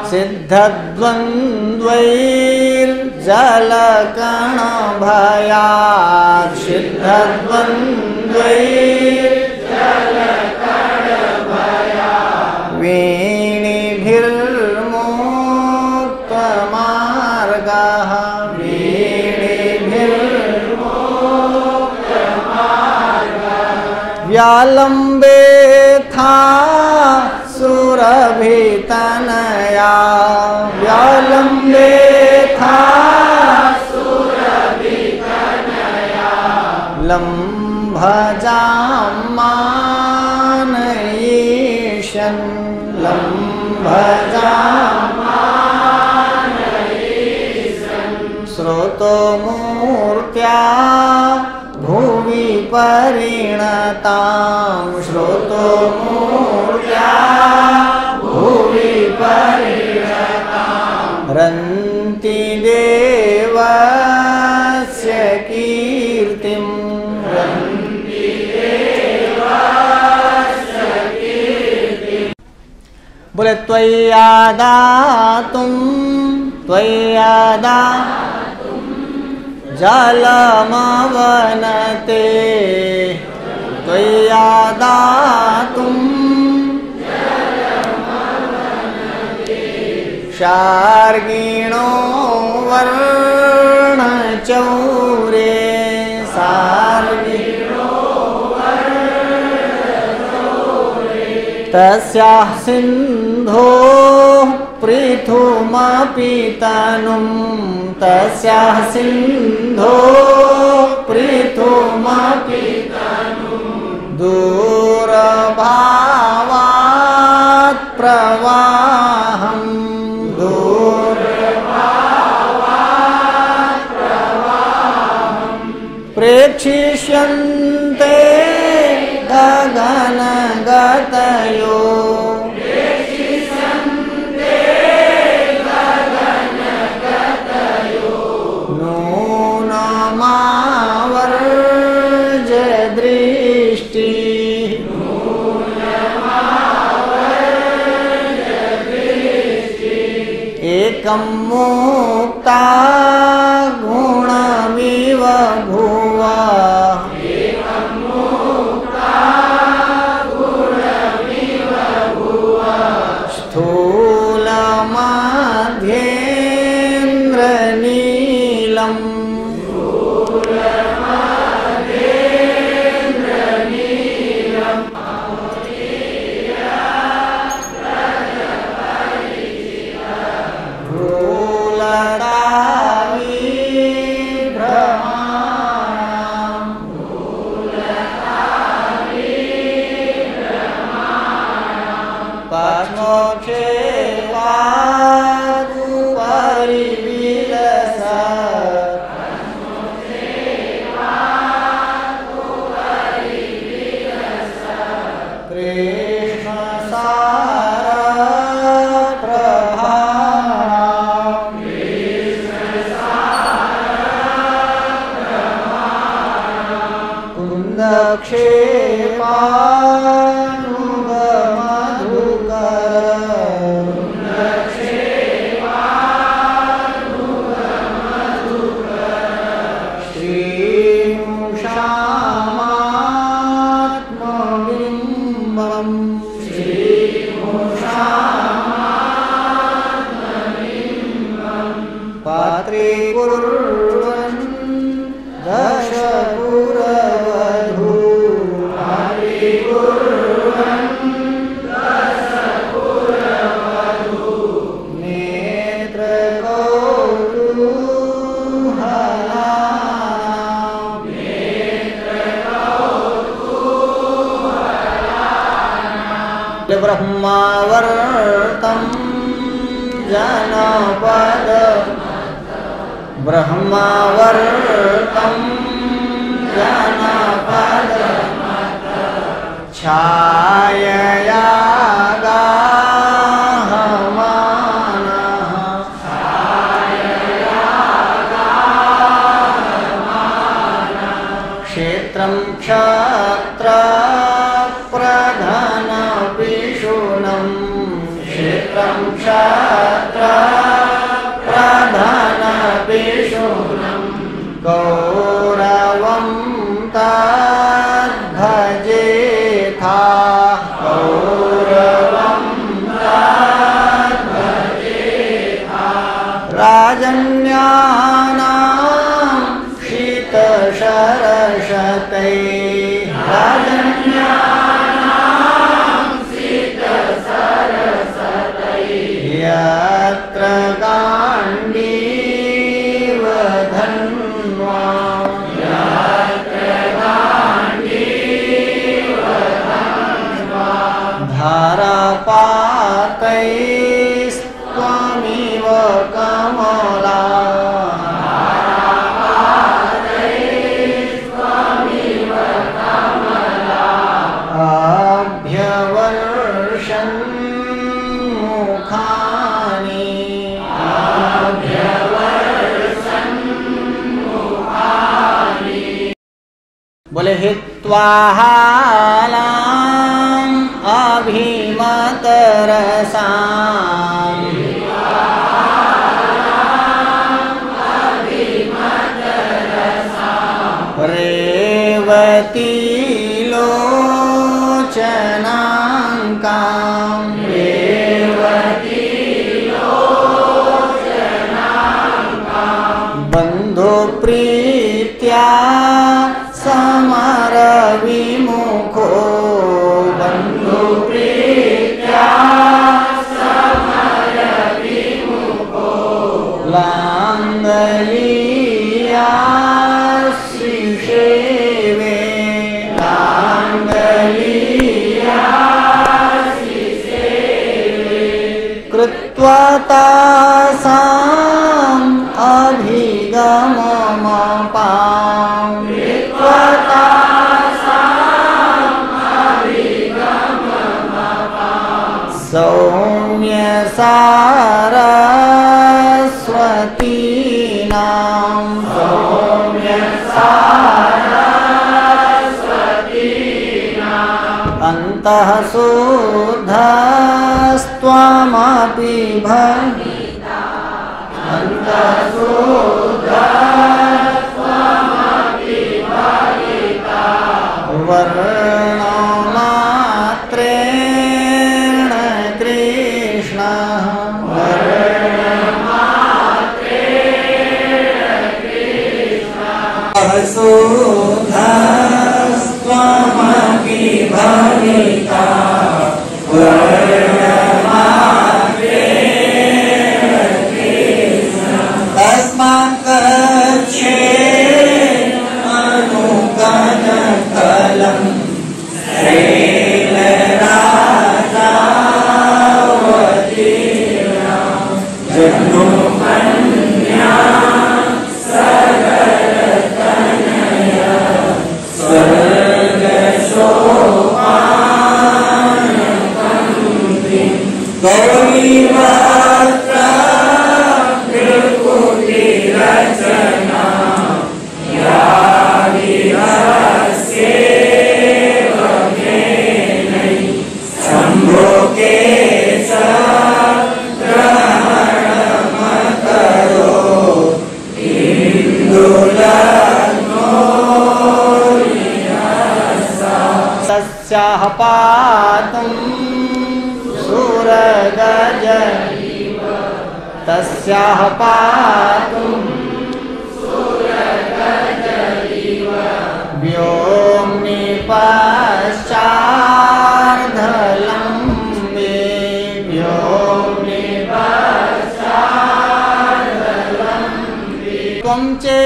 सिद्धद्वन्द्वैर्जलकणभयात् सिद्धद्वन्द्वैर्जलकणभयात् वेणिभिर्मुक्तमार्गः व्यालम्बेथा सुरभितनया व्यालम्बे था लम्भजामानयीशन् लम्भजामानयीशन् श्रोतो मूर्त्या भुवि परिणतां श्रोतो मूर्त्या भुवि परिणतां रन्ति देवस्य कीर्तिं रन्ति देवस्य कीर्तिं बोले त्वय्या दातुं त्वय्या दातुं जलमवनते त्वय्या दातुं शार्गिणो वर्णचौरे सार्गिणो वर्णचौरे तस्याः सिन्धो पृथुमपि तनुं तस्याः सिन्धो पृथुमपि तनुं दूरभावात् प्रवाहं दूरभावात् प्रवाहं प्रेक्षिष्यन्ते गगनगतयो एकं मुक्ता गुणमिव भुवा एकं मुक्ता गुणमिव भुवा स्थूलमध्येन्द्रनीलम् स्थूलमध्येन्द्रनीलम् ब्रह्मावर्तं जनपद ब्रह्मावर्तं जनपद छायया गाहमानः क्षेत्रं क्षत्र प्रधानपिशूनं क्षेत्रं क्षत्र प्रधानपिशूनं कौरवं तद्भजेथा कौरवं तद्भजेथा राजन्यानां शीतशरशतै राजन्यानां शीतशरशतै बोले हित्वाहालाम अभिमत रसाम रेवती लोचनांकाम रेवती लोचनांकाम बंधु प्रीत्या समर विमुखो बंधु प्रीत्या समर विमुखो लांगलिया श्रीसेवे लांगलिया श्रीसेवे कृत्वा तासाम् अभिगममपाम् कृत्वा तासाम् अभिगममपाम् सौम्य सारस्वतीनां सौम्य सारस्वतीनाम् अन्तः शुद्धस्त्वमपि भविता अन्तः शुद्धस्त्वमपि भविता वर्णमात्रेण कृष्णः वर्णमात्रेण कृष्णः शुद्धस्त्वमपि भविता तस्मात् गच्छेत् अनुगणकलम् श्रीलराजावतीर्णां जह्नुकन्या सकलतनया स्वर्गशोभानपङ्क्तिं गौरीवक्त्रा रचना या विहस्येव मेनै शम्भो केश ग्रहणमकरो इन्दुलग्नो निहसा तस्याः पातुं सुरगज तस्याः पातुं व्योम्नि पश्चार्धलम्बे व्योम्नि पश्चार्धलम्बे त्वं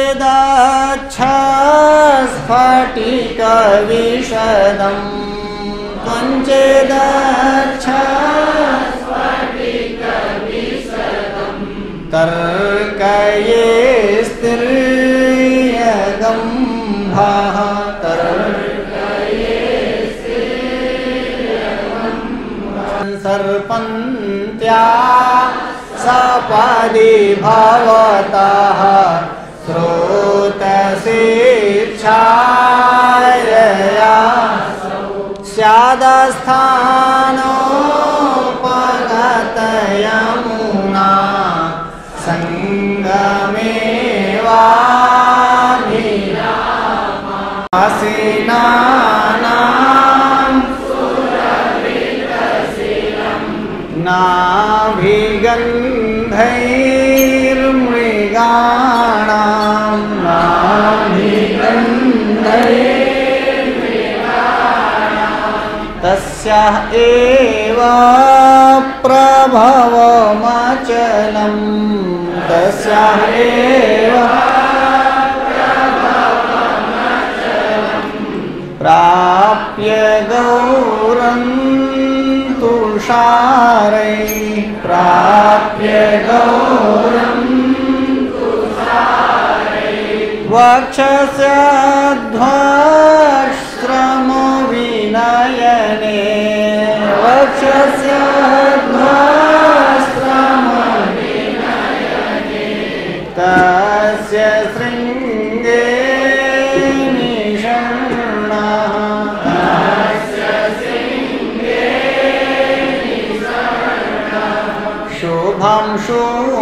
चेदच्छस्फटिकविशदं त्वं चेदच्छस्फटिकविशदं तर्कये स्त्रियगम्भः सर्पन्त्या सपदि भवतः स्रोतस्वेच्छायया स्यादस्थानोपगतयमुना संगमेवाभिरामासीनानां नाभिगन्धैर्मृगाणां नाभिगन्धैर्मृगाणां तस्याः एव प्रभवमचलं तस्याः एव प्राप्य गौरं तुषारै प्राप्य गौरं तुषारै वक्षस्यध्वश्रमो विनयने वक्षस्यध्वश्रमो विनयने तस्य शृङ्गे निषण् शुभांशु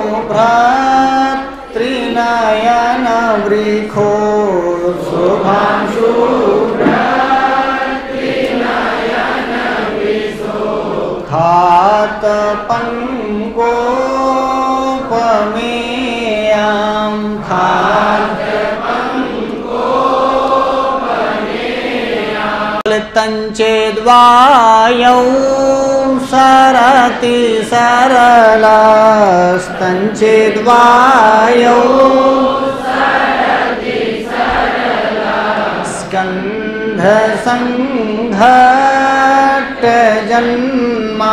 भ्रातृनयन वृखो शुभांशु खात पंकोपमेयां खात तंचेद्वायौ सरति सरलस्तंचेद्वायौ स्कंध संघट्ट जन्मा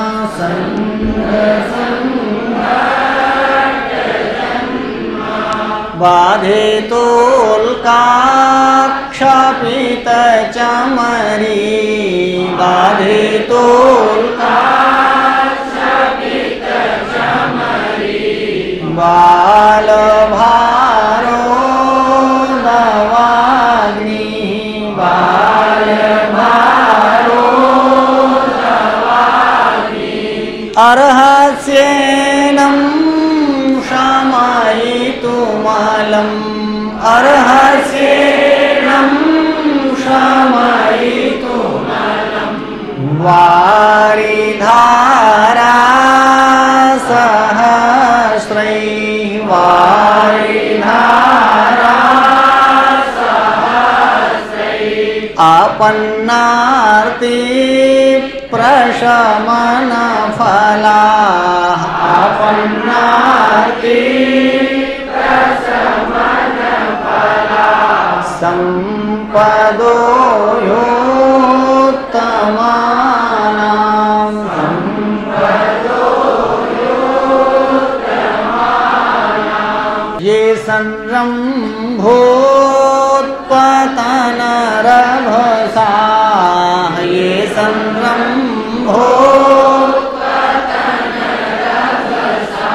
बाधितोल्काक्षपित चमरी बाधितोल्काक्षपित चमरी बालभारो दवाग्नि बालभारो दवाग्नि अर्हस्येनं शमयितुमलम् अर्हस्येनं शमयितुमलम् वारिधारा सहस्रैः वारिधारा सहस्रैः आपन्नार्ति प्रशमन फलाः आपन्नार्ति प्रशमन फलाः संपदो योत्तमानां संपदो योत्तमानां ये संरम्भोत्पतनरभसा ये संरम्भोत्पतनरभसा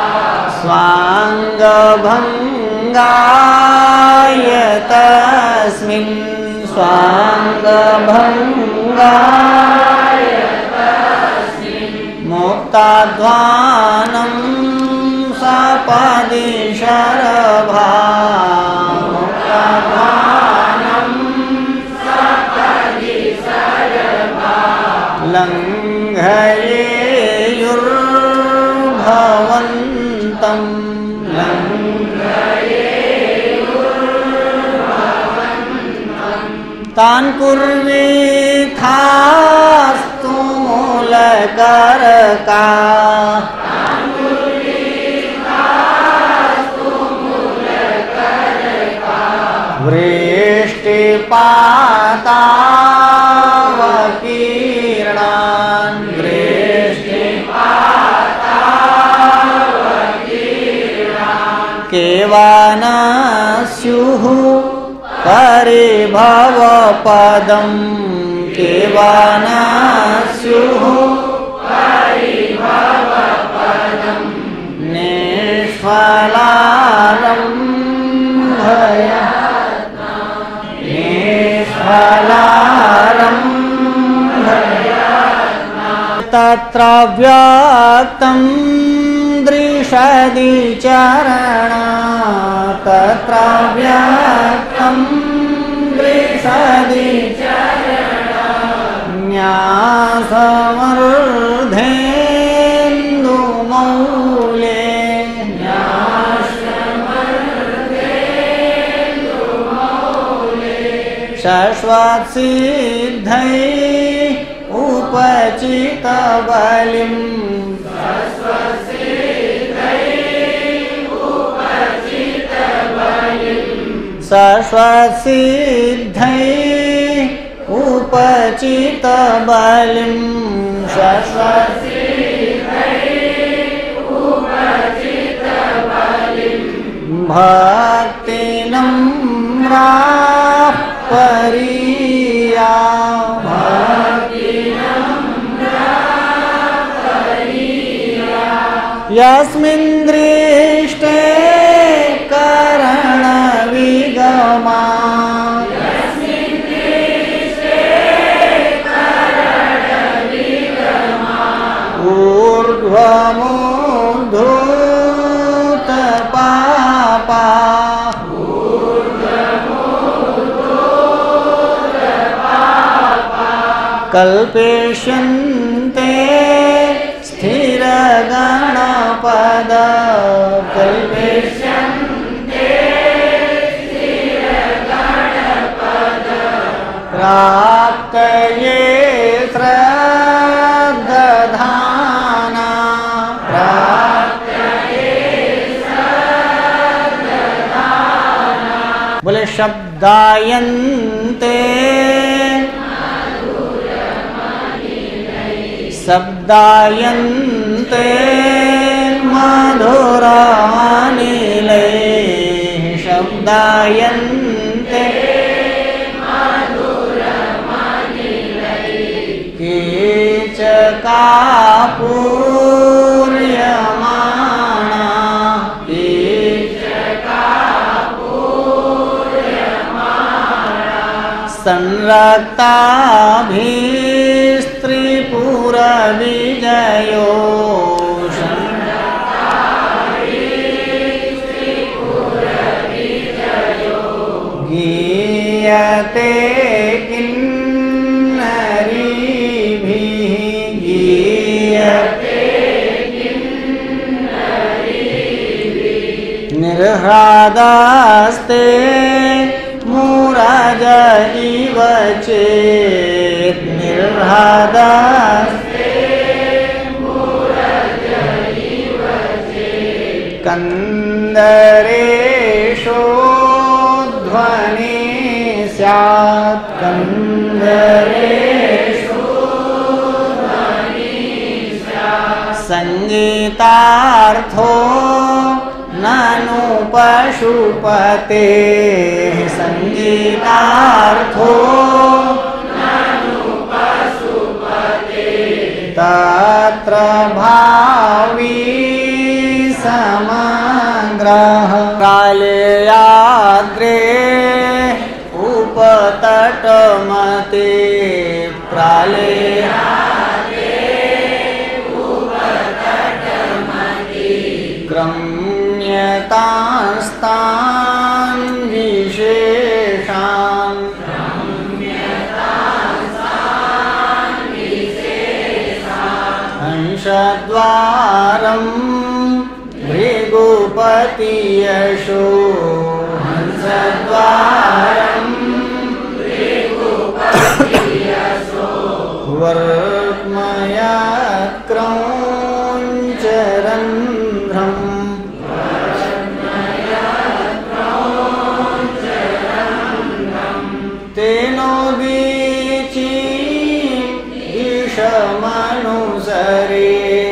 स्वाङ्गभङ्गाय तस्मिन् स्वाङ्गभङ्गाय तस्मिन् मुक्ताध्वानं सपदि शरभा मुक्ताध्वानं सपदि शरभा लङ्घयेयुर्भवन्तं तान् कुर्वीथास्तु मूलकरका वृष्टिपातावकीर्णान् वृष्टिपातावकीर्णान् केवान स्युः परिभवपदं केवान स्युः परिभवपदं निष्फलारम्भय निष्फलारम्भय तत्र व्यक्तं दृशदि चरणा तत्र व्यक्तं दृशदि चरणा न्यासमर्धेन्दुमौले न्यासमर्धेन्दुमौले शश्वत्सिद्धै उपचितबलिं शश्वत्सिद्धै उपचितबलिं शश्वत्सिद्धै उपचितबलिं भक्तिनम्राः परीया यस्मिन् दृष्टे करणविगमा ऊर्ध्वमूर्ध्व कल्पेष्यन्ते स्थिरगणपद कल्पेष्यन्ते स्थिरगणपद प्राप्तये श्रद्धाना प्राप्तये श्रद्धाना बोले शब्दायन्ते शब्दायन्ते मधुरानिलैः शब्दायन्ते मधुरानिलैः कीचकापूर्यमाणा कीचकापूर्यमाणा संरक्ताभिस्त्रिपुरविजयो गीयते किन्नरीभिः गीयते किन्नरीभिः निर्ह्लादास्ते मुराज इव चेत् निर्ह्लादास्ते मुराज इव चेत् कन्दरेषु ध्वनि स्यात् कन्दरेषु ध्वनि स्यात् संगीतार्थो ननु पशुपते संगीतार्थो ननु पशुपते तत्र भावी समग्रः कालयाग्रे उपतटमते प्रालेयाग्रे उपतटमते क्रम्यतास्तान् विशेषान् हंसद्वारं भृगुपति यशो हंसद्वारं भृगुपति यशो वर्त्मयक्रौञ्चरन्ध्रम् तेनोदीची ईशमनुसरे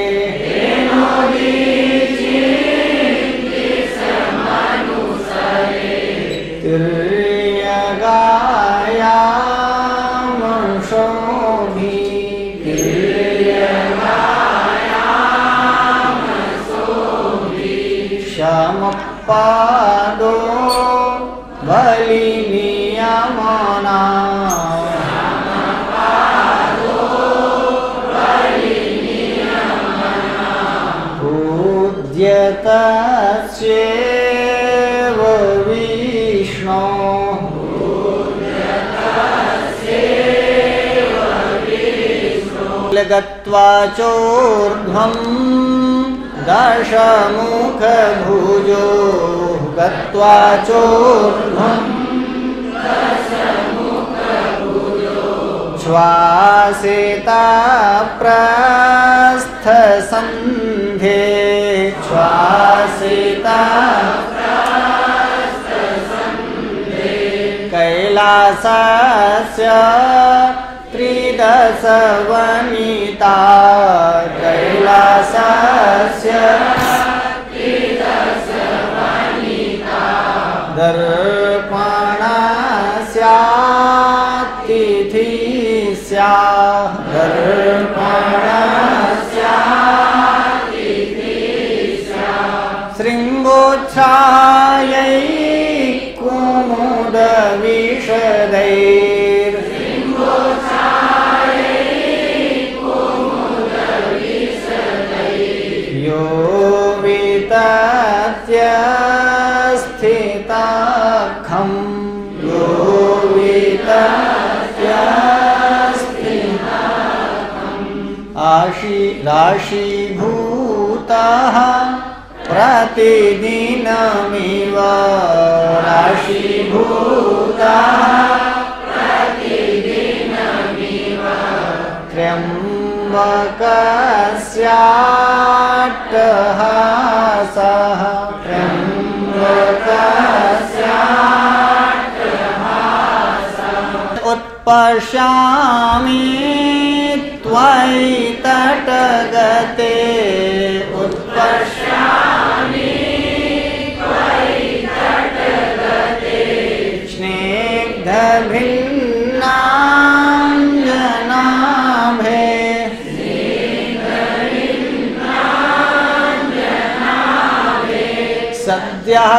तिर्यगायामशोभि श्यामपादो बलिनियमना पूज्यतस्यैव विष्णो गत्वा चोर्ध्वं दशमुखभुजो गत्वा चोर्ध्वं श्वासिता प्रस्थसन्धे श्वासिता कैलासस्य त्रिदशवनिता कैलासस्य त्रिदशवनिता दर्पणस्यातिथि स्यात् दर्पणस्यातिथि स्यात् शृङ्गोच्छायै कुमुदविशदैर् यो वितत्य स्थिताखं यो वितत्य स्थिताखं राशीभूतः प्रतिदिनमिव राशीभूतः प्रतिदिनमिव त्र्यम्बकस्याट्टहासः त्र्यम्बकस्याट्टहासः उत्पश्यामि त्वयि तटगते उत्पश्यामि त्वयि तटगते स्निग्धभिन्नाञ्जनाभे सद्यः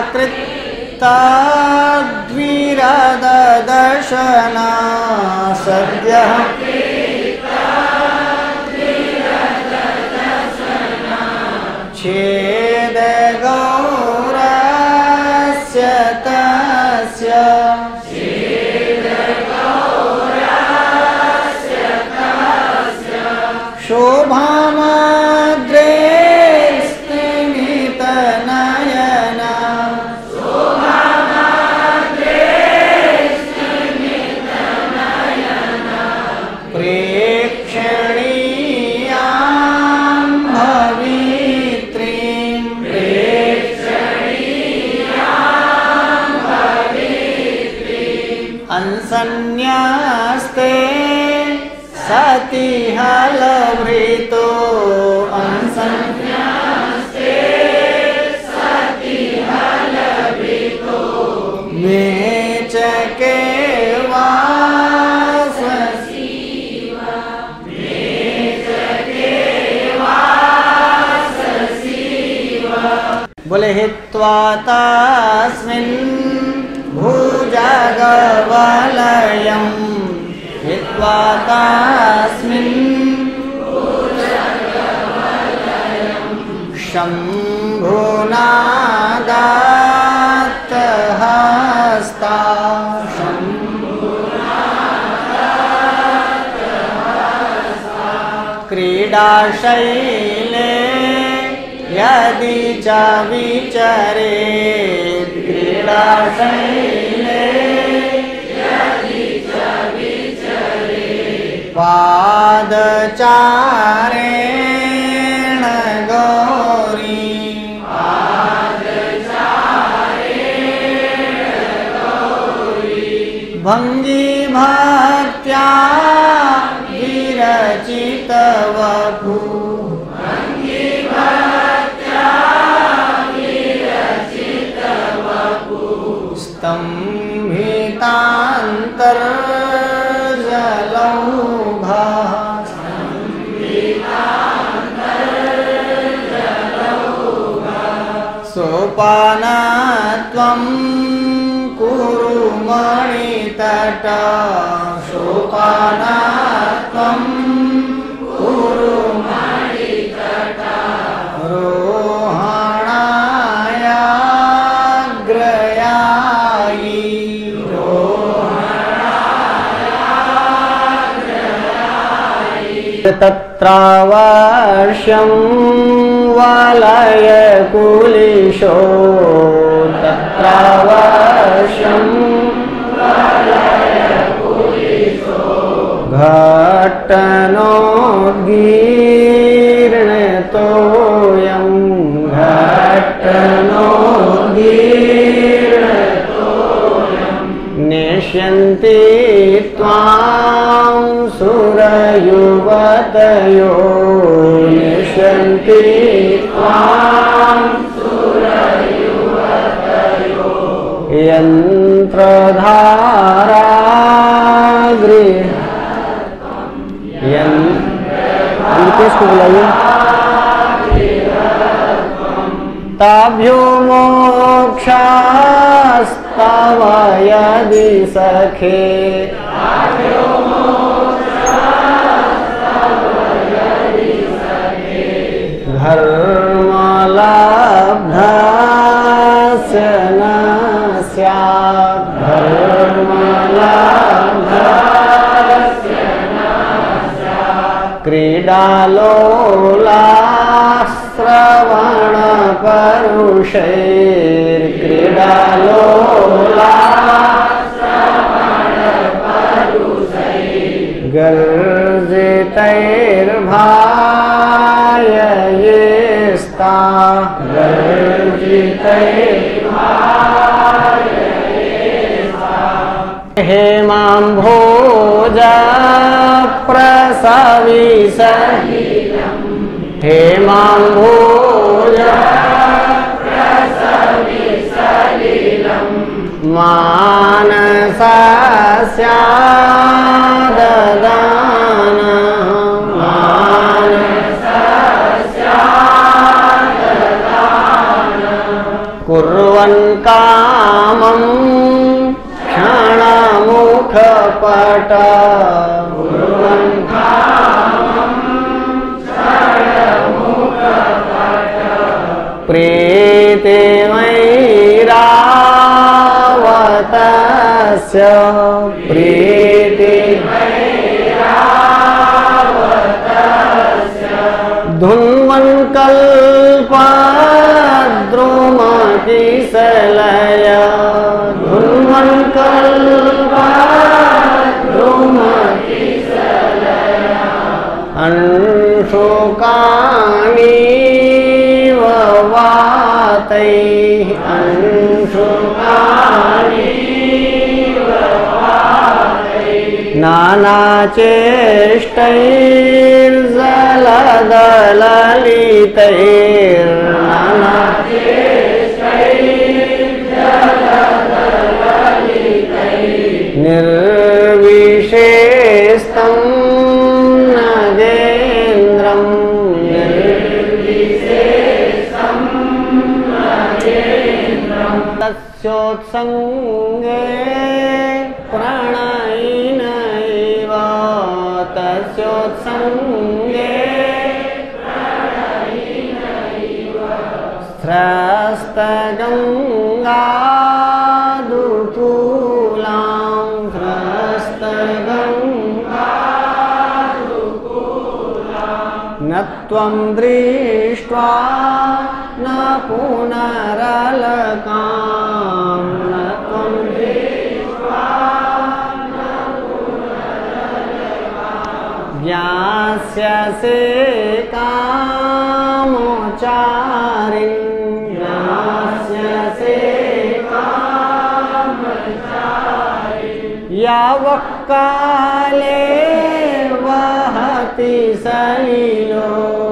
कृत्तद्विरदर्शना सद्यः छेदगौरस्य तस्य शोभामद्रे स्तिमितनयना प्रेक्षणीयां भवित्रीं अंसन्यास्ते सति हलभृतो अंसन्यास्ते सति हलभृतो मे च केवाससीवा मे च केवाससीवा बोले हित्वा तस्मिन् भुजगवलयम् हित्वा तस्मिन् शम्भुना दत्तहस्ता क्रीडाशैले यदि च विचरेत् क्रीडाशैले यदि च विचरेत् पादचारेण गौरी भंगी भक्त्या विरचितवपु स्तम्भितान्तर्जलौघः सोपानत्वं कुरु मणितट सोपानत्वं कुरु मणितट रोहणायाग्रयायि तत्रावर्षं वलयकुलिशो तत्रावर्षं घट्टनोद्गीर्णतोऽयं घट्टनोद्गीर्णतोऽयं नेष्यन्ति त्वां सुरयुवतयो नेष्यन्ति त्वां सुरयुवतयो यन्त्रधारा गृह किसको बुलाइए ताभ्यो मोक्षास्तव यदि सखे धर्मलब्धस्य न स्यात् धर्मलब्धस्य न स्यात् क्रीड क्रीडालोलाश्रवणपरुषैर्क्रीडालोला गर्जितैर्भाययेस्ता गर्जितैर्भाययेस्ता हेमाम्भोज प्रसविसलिलम् हेमाम्भोज प्रसविसलिलम् मानसस्याददान मानसस्याददान कुर्वन् कामं क्षणमुखपट कुर्वन् कामं क्षणमुखपट प्रीतिमैरावतस्य प्रीतिमैरावतस्य धुन्वन् कल्पद्रुमकिसलय धुन्वन् कल्पद्रुमकिसलय अंशुकानीव वातैः अंशुकानीव वातैः नानाचेष्टैर्जलदललितैर्नानाचेष्टैर्जलदललितैः निर्विशेषं नगेन्द्रं निर्विशेषं नगेन्द्रं तस्योत्सङ्गे प्रणयिनैव तस्योत्सङ्गे प्रणयिनैव स्रस्तगङ्गादुकूलां स्रस्तगङ्गादुकूलां न त्वं दृष्ट्वा न पुनरलकां न त्वं दृष्ट्वा न पुनरलकां ज्ञास्यसे कामचारिन् ज्ञास्यसे कामचारिन् यावत् काले वहति सलिलो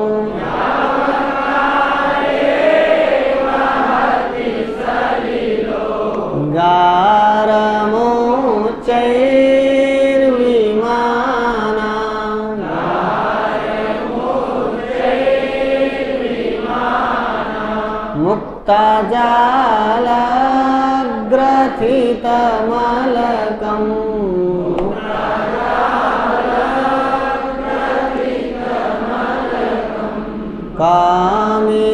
गारमोच्चैर्विमाना मुक्ताजालग्रथितमलकम् कामी